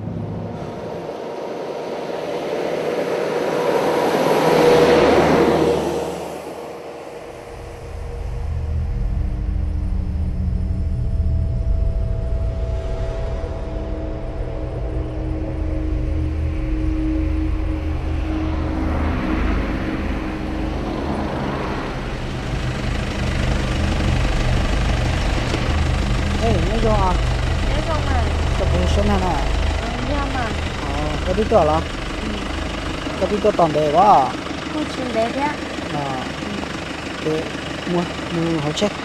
điตัวเหรอก็điตัวตอนเด็กว่าผู้ชิมเด็กเนี่ยอ่าเด็กมัวมือเขาเช็ค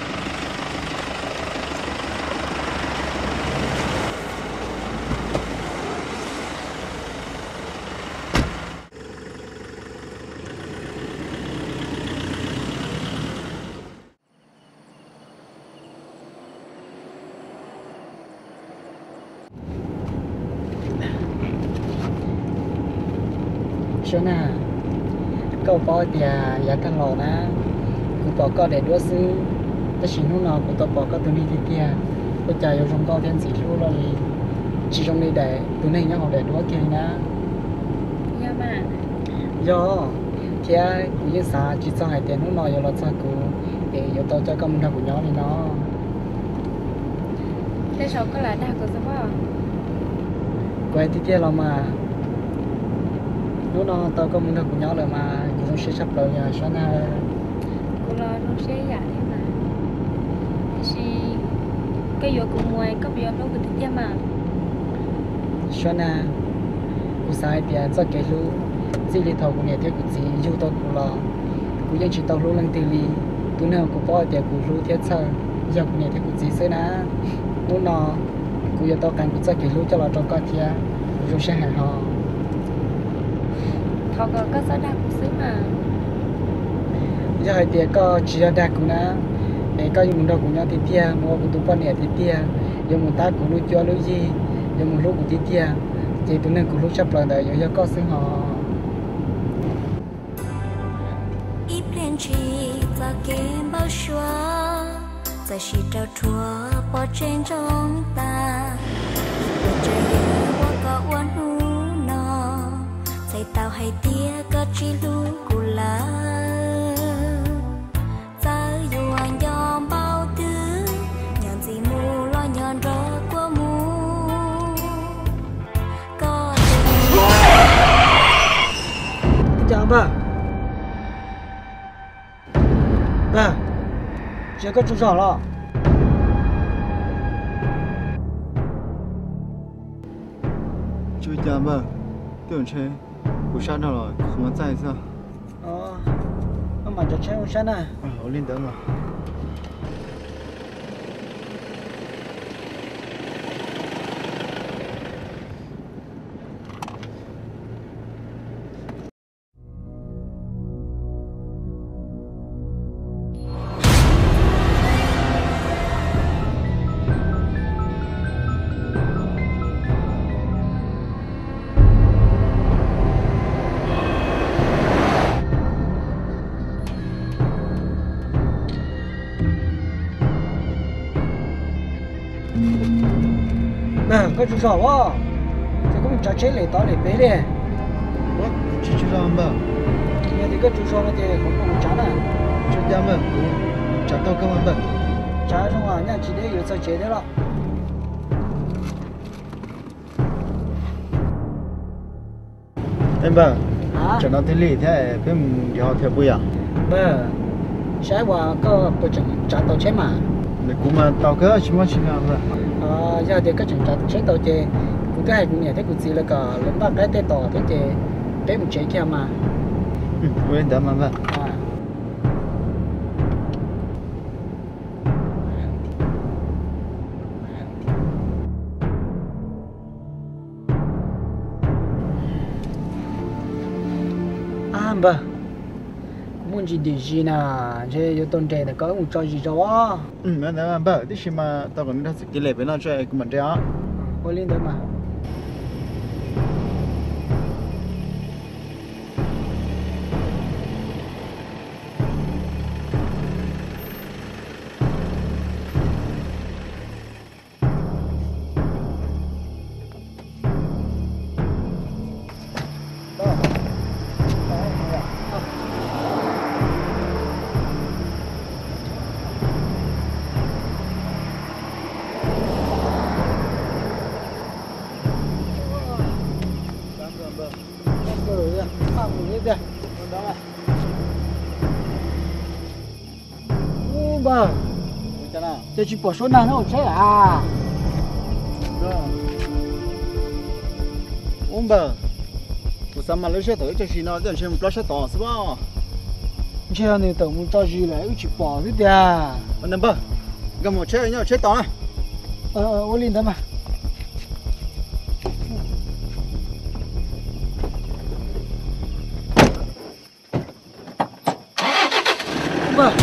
cho na câu bỏ thì giá căn lò na cũng bỏ có để đua sư ta chỉ lúc nào cũng tập bỏ có tụi đi thì kia bây giờ yêu trong con thêm gì luôn rồi chỉ trong đây để tụi này nhau họ để đua kia na do mà do thì cũng như sao chỉ cho hai tiền lúc nào yêu là sao cũng để yêu tôi cho công thằng của nhau này nó thế sao có là đa của sao bao quay thì kia là mà lúc đó tao có muốn được cùng nhau rồi mà chúng sẽ sắp tới nhà sáng nay cô lo nó sẽ giả thế mà thì cái vụ cùng ngoài có việc đâu có thực mà sáng nay cô sai thì cho cái lu chỉ đi thầu của nhà thiết của chị dù tao cũng lo cũngยังchỉ tao lu lần từ li tụi nào cũng bỏ tiền của lu thiết sao giờ của nhà thiết của chị xưa na lúc đó cũng giờ tao cần cũng cho cái lu cho là trong coi thiệt rồi sẽ hài hòa họ có có số đặc xứ mà giờ hai tiệt có chỉ là đặc cũng na để có những đồ cũng nhau thì tia mua cũng tụi con này thì tia giờ một ta cũng nuôi cho nuôi gì giờ một lúc cũng thì tia chị tụi nên cũng lúc sắp lần đấy giờ có sinh họ ít lên chi ta kiếm bao xóa giờ chỉ trao chúa bỏ trên trong ta đời trời qua cả uốn hú nọ say tao hay tia có chi lu cù lá giờ dù anh yom bao thứ nhon gì mù lo nhon rơ của mù có chào bà bà chưa có chú rõ lo chú家吧，电车，我上到了，我们再一次。 哦，我买着车我上呢。 啊，我领等了。 nè có chú sò quá thì có mình cho chế lấy tao để bé đi what chú chú làm bao nhà thì có chú sò mà thì không có chán à chú làm bao chả tao có làm bao chả xong à nhà chỉ để yêu sao chế đấy đó em bảo cho nó thế lì thế cái mình đi học theo bùi à bơ trái quả có bộ chừng chả tao chế mà để cũng mà tao cứ chỉ muốn xin làm thôi à giờ thì có chừng chả chế tao chế cũng cái cũng nhà thế cũng gì là cả lớn ba cái tê tỏ thế chế bé một chế kia mà ừ quên đỡ mà vâng à bà muốn gì để gì nè chứ yo tôn trẻ là có một trò gì cho á ừ mà nè bà tí xí mà tao còn đang cái lệ với nó chơi của mình đấy á có lên đấy mà bà cho chị bỏ số nào nó chết à ông bà tôi sao mà lấy xe tới cho chị nó để xem một xe tỏ sao bao chơi này tổng muốn cho gì lại chị bỏ hết đi à anh bà cầm một xe nhau xe tỏ à ờ ờ ô linh đó mà bà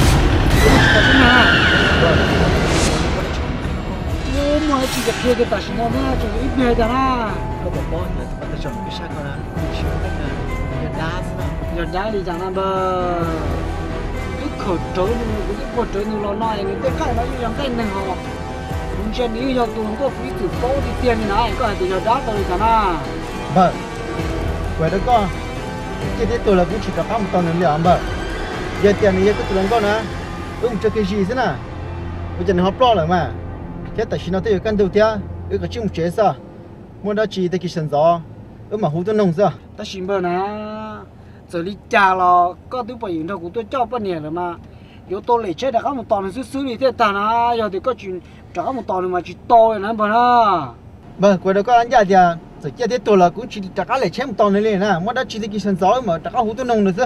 ô mà chị gặp kia cái tài xế nó nha cho ít bề ra na có một bó nữa tụi ta chọn cái xe con á mình chịu cái này giờ đá sao giờ đá đi chẳng là bờ cái khẩu trớ nó cái cột trớ nó nói người ta khai nó như làm cái này họ muốn chơi đi giờ tụi nó có phí từ phố đi tiền như này có thì giờ đá tao đi chẳng à vâng quay đó con cái đấy tôi là cũng chỉ có một tàu nữa liền vâng giờ tiền này cái tụi nó con á ông cho cái gì thế nào bây giờ nó hấp lo rồi mà thế tại sao nó tới căn đầu tiên cái cái chim chế sao muốn đã chỉ tới cái sân gió ông mà hú tôi nông sao ta xin bờ nè giờ đi cha lo có thứ bảo hiểm đâu cũng tôi cho bao nhiêu rồi mà yếu tôi lấy chết đã có một tòn xứ xứ đi thế ta na giờ thì có chuyện trả có một tòn mà chỉ to rồi nè bờ na vâng quay đó có anh già thì giờ kia thế tôi là cũng chỉ trả cái lấy chết một tòn này liền nè muốn đã chỉ tới cái sân gió mà trả cái hú tôi nông nữa sao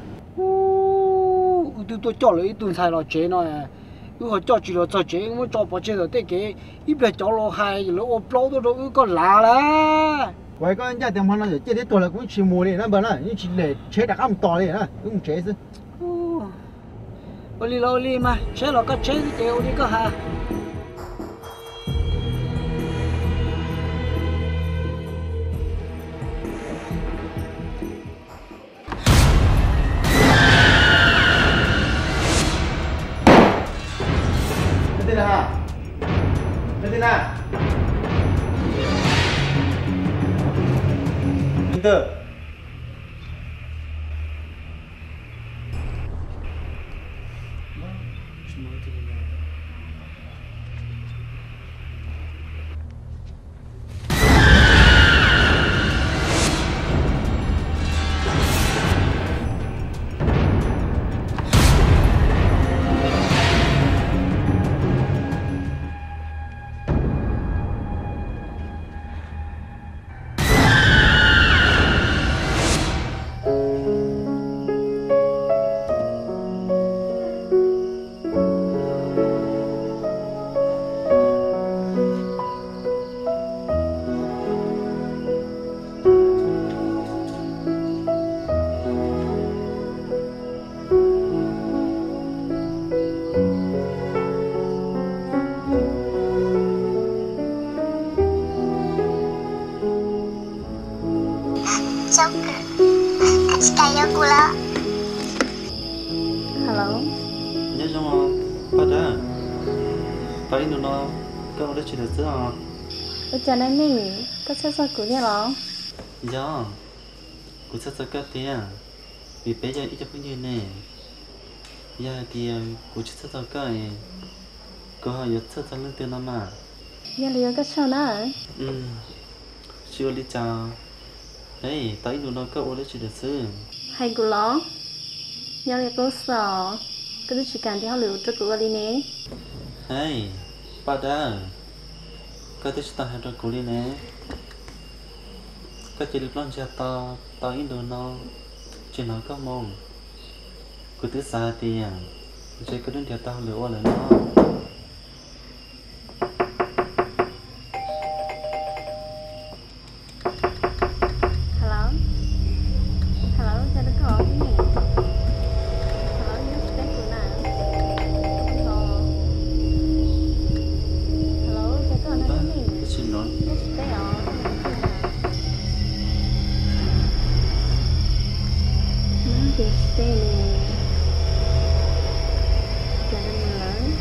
tôi tôi cho lấy tuần sai lo chế nó cứ họ cho chỉ lo cho chế muốn cho bỏ chế rồi thế cái ít là cho lo hai rồi ốp lâu tôi đâu có lạ lá quay có anh già thì mà nó giờ thế tôi là cũng chỉ mua đi nè bờ nè nhưng chỉ để chế đặt cái một tòn này nè cũng chế chứ oli lo oli mà chế lo có chế thì chế oli có hà thế nào Từ Hello. Nhớ trong mà bắt đã tại nó nó cái đó chỉ là thứ à Bây giờ này mình có sao sao cứ thế đó dạ cứ sao sao cái tiền vì bây giờ ít cho cái gì nè giờ thì cứ chỉ sao sao cái có hay sao sao lên tiền mà giờ liệu có sao nữa ừ chưa đi chào đấy tại nó nó cái đó chỉ là thứ hay cứ lo giờ liệu có sao cái thứ chỉ cần theo liệu cho cứ đi nè hey bắt đã cái thứ ta hay cho cô đi nè cái chỉ được lo cho ta ta in đồ nó chỉ nói có mong cứ thứ xa thì à chỉ có đến theo ta liệu là nó Hello. Hello, cho nó có cái gì? Hello, nhớ cái của nào? Hello, cho có nó cái gì? xin lỗi Cái đó. Nó thì stay nè. Cho nó lớn.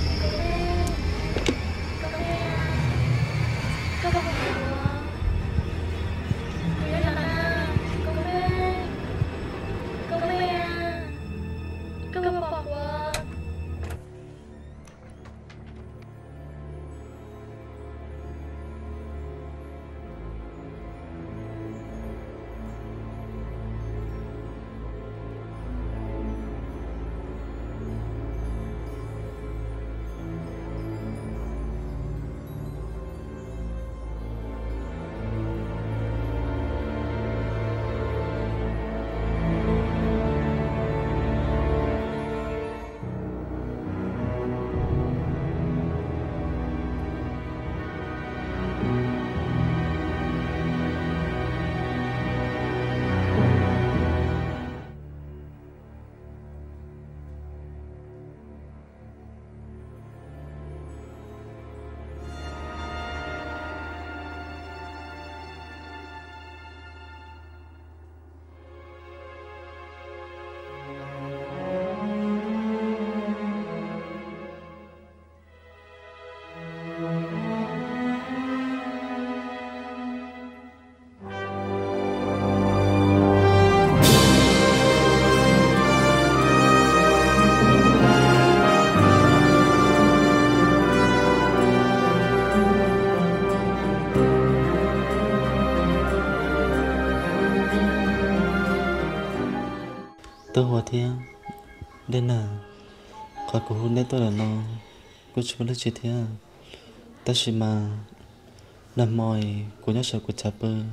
tôi hòa thiên đến là khỏi của hôn đến tôi là nó cô chú vẫn chỉ thế ta chỉ mà nằm mỏi của nhát sợ của Tsab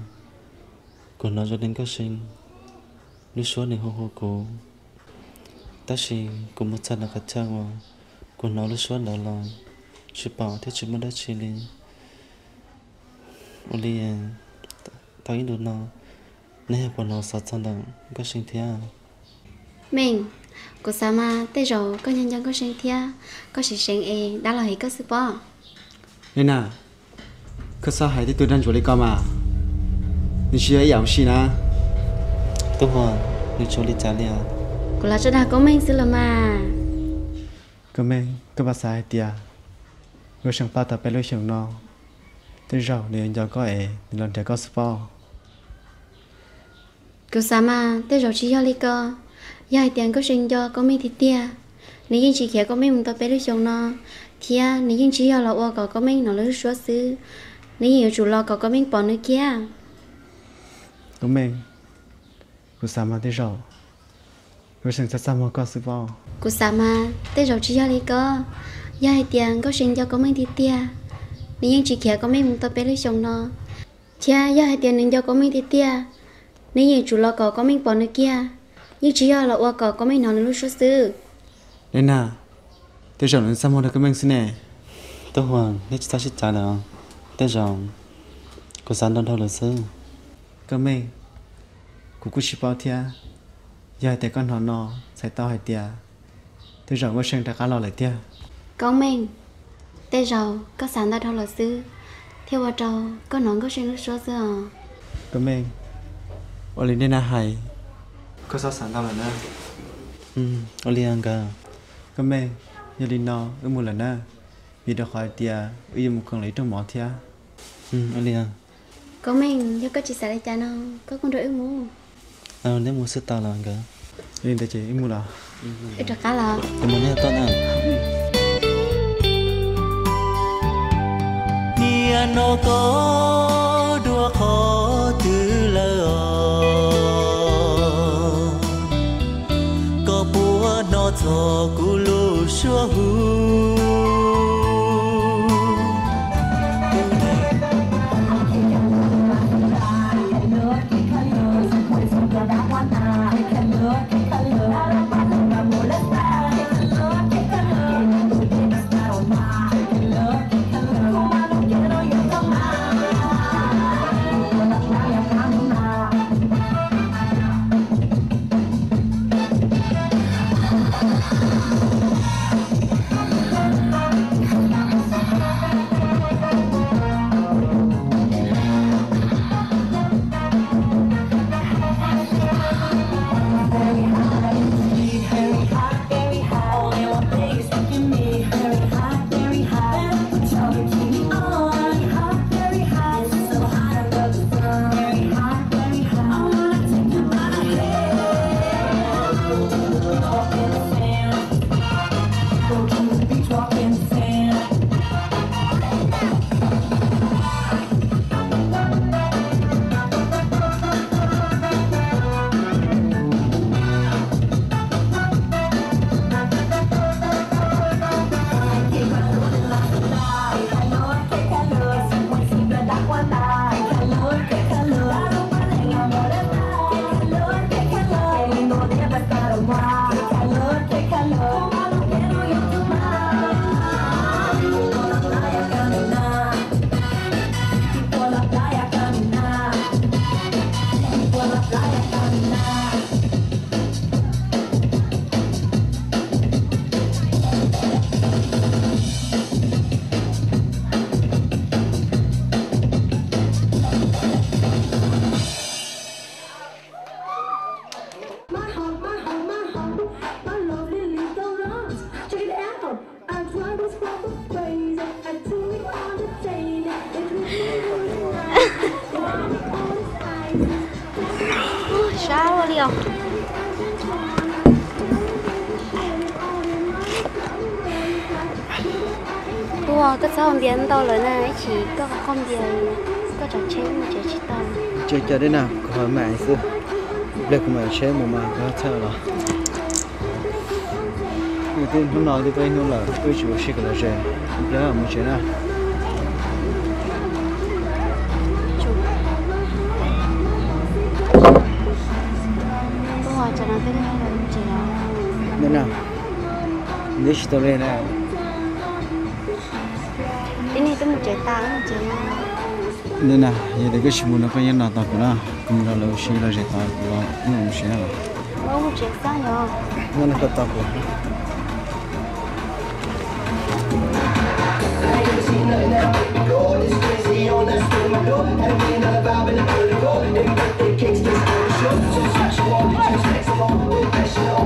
của nó cho đến các sinh lúc số này hô hô cố ta chỉ cùng một chân là cả trang mà của nó lúc số đó là chỉ bảo thế chỉ muốn đã chỉ lên oli tao ý đồ nó nên của nó sát chân đó các sinh thế mình có sao mà tới rồi có nhân dân có sinh thia có sự sinh e đã là hệ có sự bỏ nên à có sao hay thì tôi đang chuẩn bị mà你需要养息呢？ 对吧？你处理咋了？ 我来这打工没事了嘛？ 哥们，哥把啥的啊？ người sang pa tậpไปเลยเฉียงนอที่เราเนี่ยจะก็เอหลังจากก็สปอร์ cứ sao mà tới rồi chỉ cho đi cơ giờ tiền có sinh cho có mấy thì tia nếu như chỉ kia có mấy mình tập bé được chồng nó thì nếu như chỉ cho là ô có có mấy nó lấy số xứ nếu như chủ lo có có mấy bỏ nữa kia có mấy cứ sao mà tới rồi người sang sao mà có sp cứ sao mà tới rồi chỉ cho đi cơ giờ tiền có sinh cho có mấy thì tia nếu như chỉ kia có mấy mình tập bé được chồng nó thì giờ tiền nên cho có mấy thì tia nếu như chủ lo có có mình bỏ nữa kia nhưng chỉ là ô có có mình nói lúc số xứ nên à tới giờ nên sao mà được cái mình xin nè tôi hoàng nên ta sẽ trả lời tới giờ có sẵn đâu đâu là xứ cái mình cũng cứ chỉ bảo thia giờ để con họ nó sẽ to hay tia tới giờ có sang ta cá lo lại tia con mình tới giờ có sẵn đâu đâu là xứ theo vào trâu có nói có sang lúc số xứ à cái mình ở đây nên là hay có sao sẵn đâu là nè ừ ở đây ăn cả cái mẹ nhà đi nó ở một lần nè vì được hỏi tia ở một con lấy trong mỏ thia ừ ở đây ăn có mình nhớ có chị sẽ lấy cha nó có con đợi mua à nếu mua sữa tao là ăn cả nên ta chỉ mua là ít được cá là thì muốn nghe con à nia nó có đua khó từ lời nó cho cú lô xóa hú sao đi không ủa cái sao không điện tao rồi nè chỉ có con điện có trò chơi mà chơi chỉ tao chơi chơi đấy nào có hỏi mẹ xưa đây của mẹ chơi mà mà có theo là người tin hôm nào thì tôi nói là tôi chỉ có xí cái là chơi nhớ là một chuyện à cho nó tới đây rồi chị đó nên nào nếu chỉ tôi lên này cái này tôi muốn chơi tao không chơi nên nào giờ để cái chuyện nó phải như nào tao cũng là cũng là lâu xí là chơi tao cũng là cũng một xí là không chơi sao nhở nên là tao cũng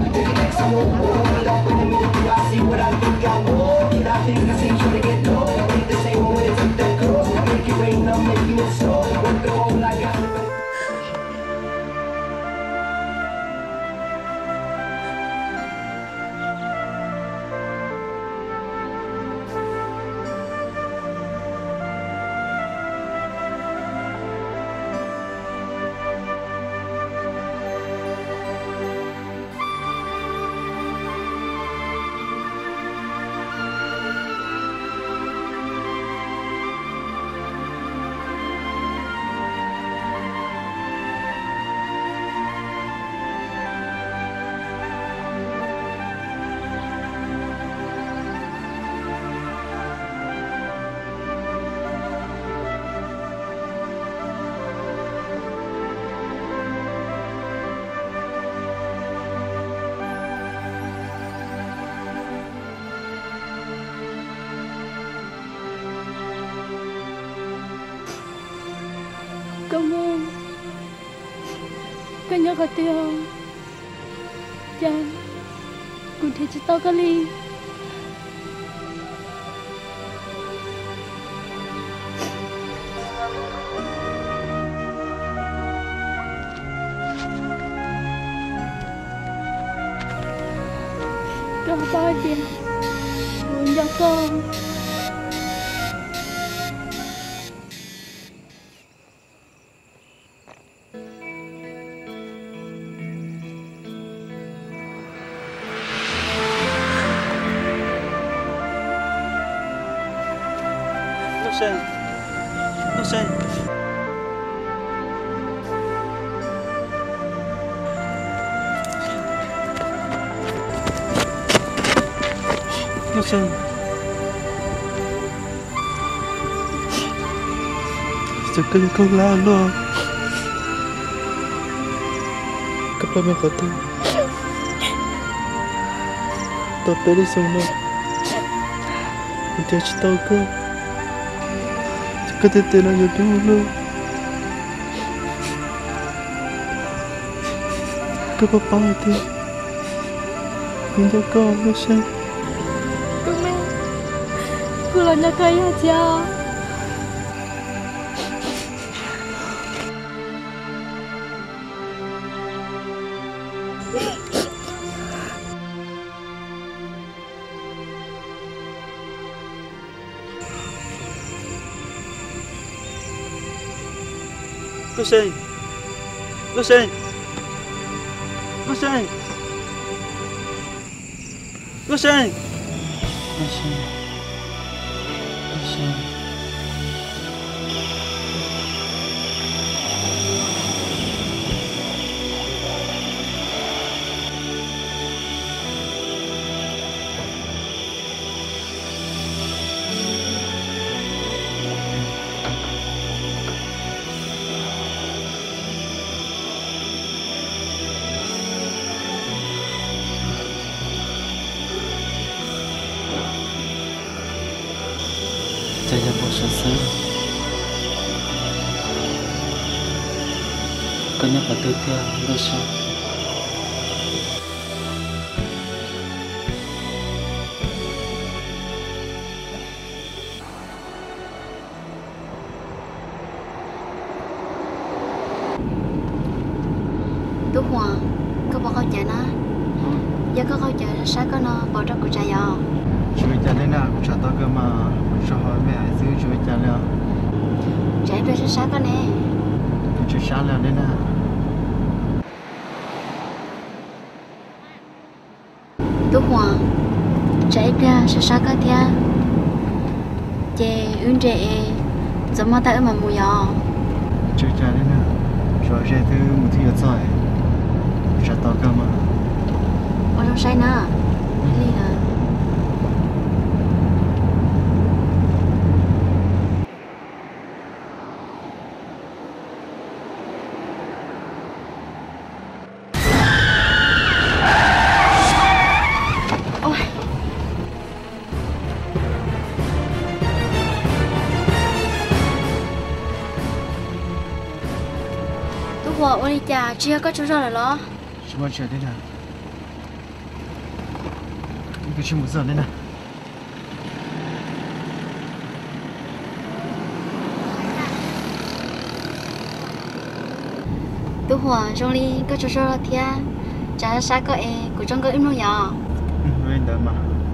I see what I think I want, and I think I see you to get low. Kamu kanya kata jangan ku dah cerita kali kau apa dia punya kau Sen, no Sen. No Sen. Jangan kau lalu. Kapal mengkata. Tapi di sana, dia cerita ke. Kata-kata aja dulu. Kau apa dia? Minta kau macam. Kau kulanya kaya aja. Goseng, Goseng, Goseng, Goseng, Goseng, Goseng. Saya bosan. Kanya patutnya dosa. Tú Hòa, có bao câu trả nó? Giờ có câu trả sao có nó bỏ trong cuộc trả gió. Chú trả lên nào, trả tao cơ mà cho hỏi mẹ giữ chú trả lên. Trả về sẽ sao có nè? Chú trả lên đến nào. Tú Hòa, trả ra sẽ sao có thia? Chè uống trẻ, giống mà ta ở mà mùi gió. Chú trả lên nào, cho trẻ thứ một thứ rồi. Trả tao cơ mà. Ở trong say nữa, đi hả? Ôi đi chà, chưa có chú rồi đó. Chú bao chờ thế nào? Cứ chưa một giờ lên nào. tôi hòa trong đi có cho cho thia trả sao có e của trong cái im nó nhỏ Nên đỡ mà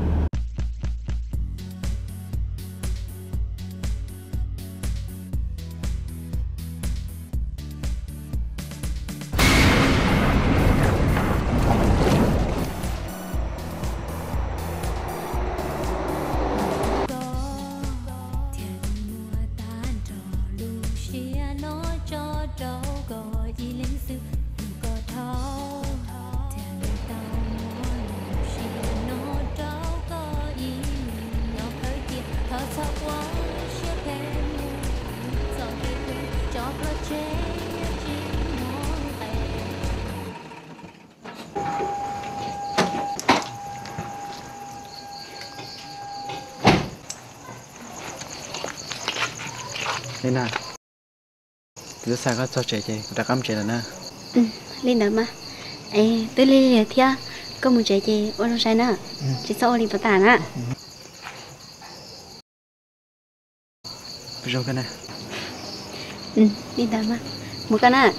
nên à từ sáng có cho trẻ trẻ đã cắm trẻ rồi nè ừ lên đó mà ê tôi lên thia có một trẻ trẻ ôn sai nè chỉ sau đi vào tàn á bây giờ cái này ừ lên đó mà một cái nè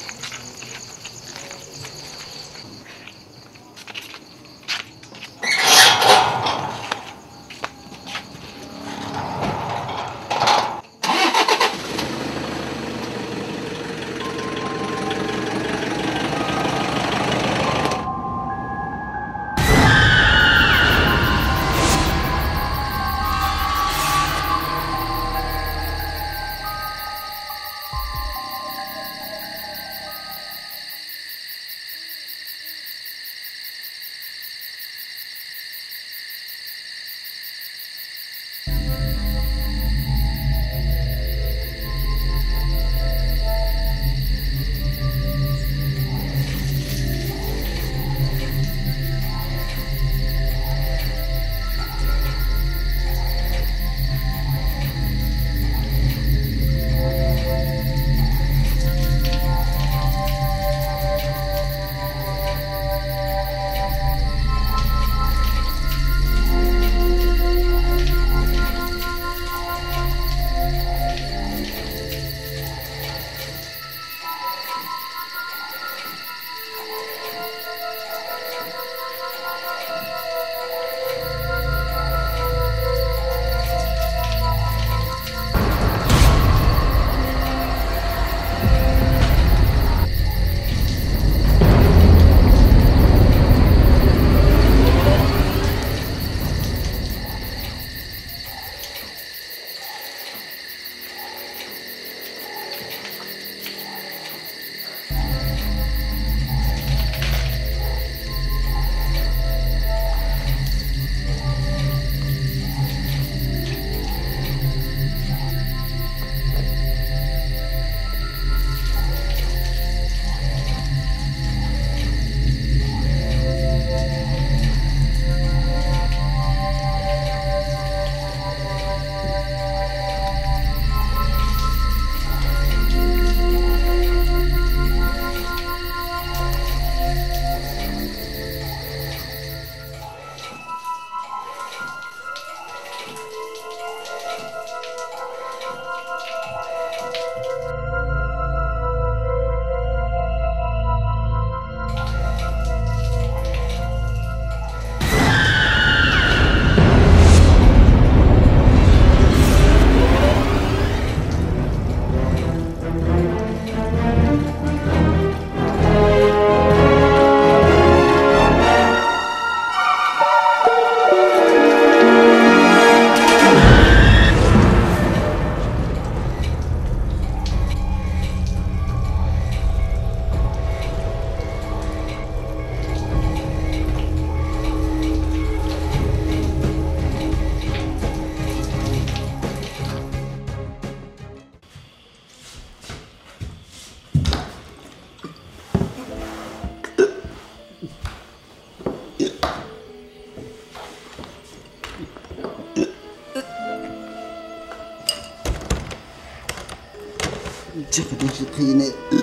这个东西可以那。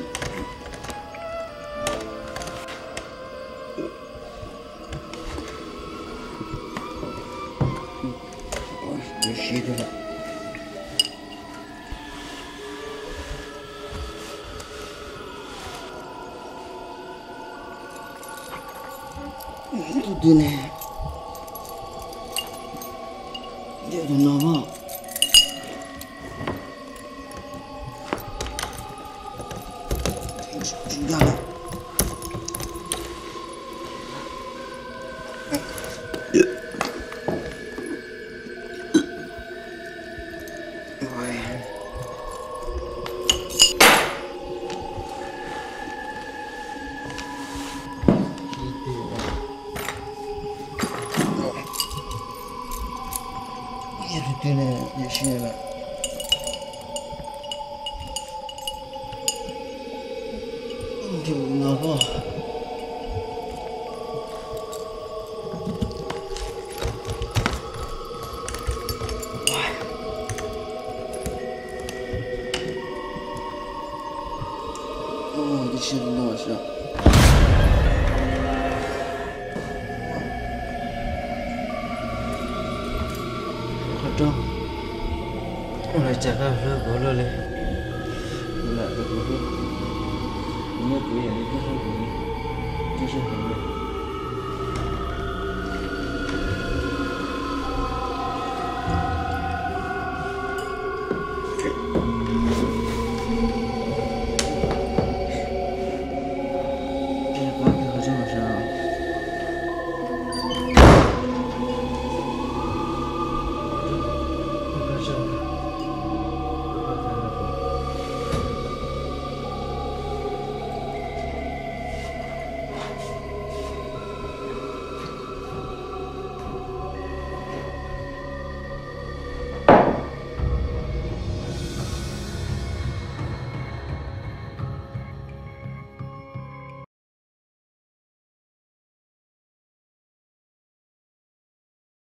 有水的了。 对呢，有点闹嘛。真干了。对呢，也是了。就那个。哦，你吃的那是。Trong lại chả có lơ của lơ lên lại được lơ nhớ tuổi này cái sao cũng cái sao cũng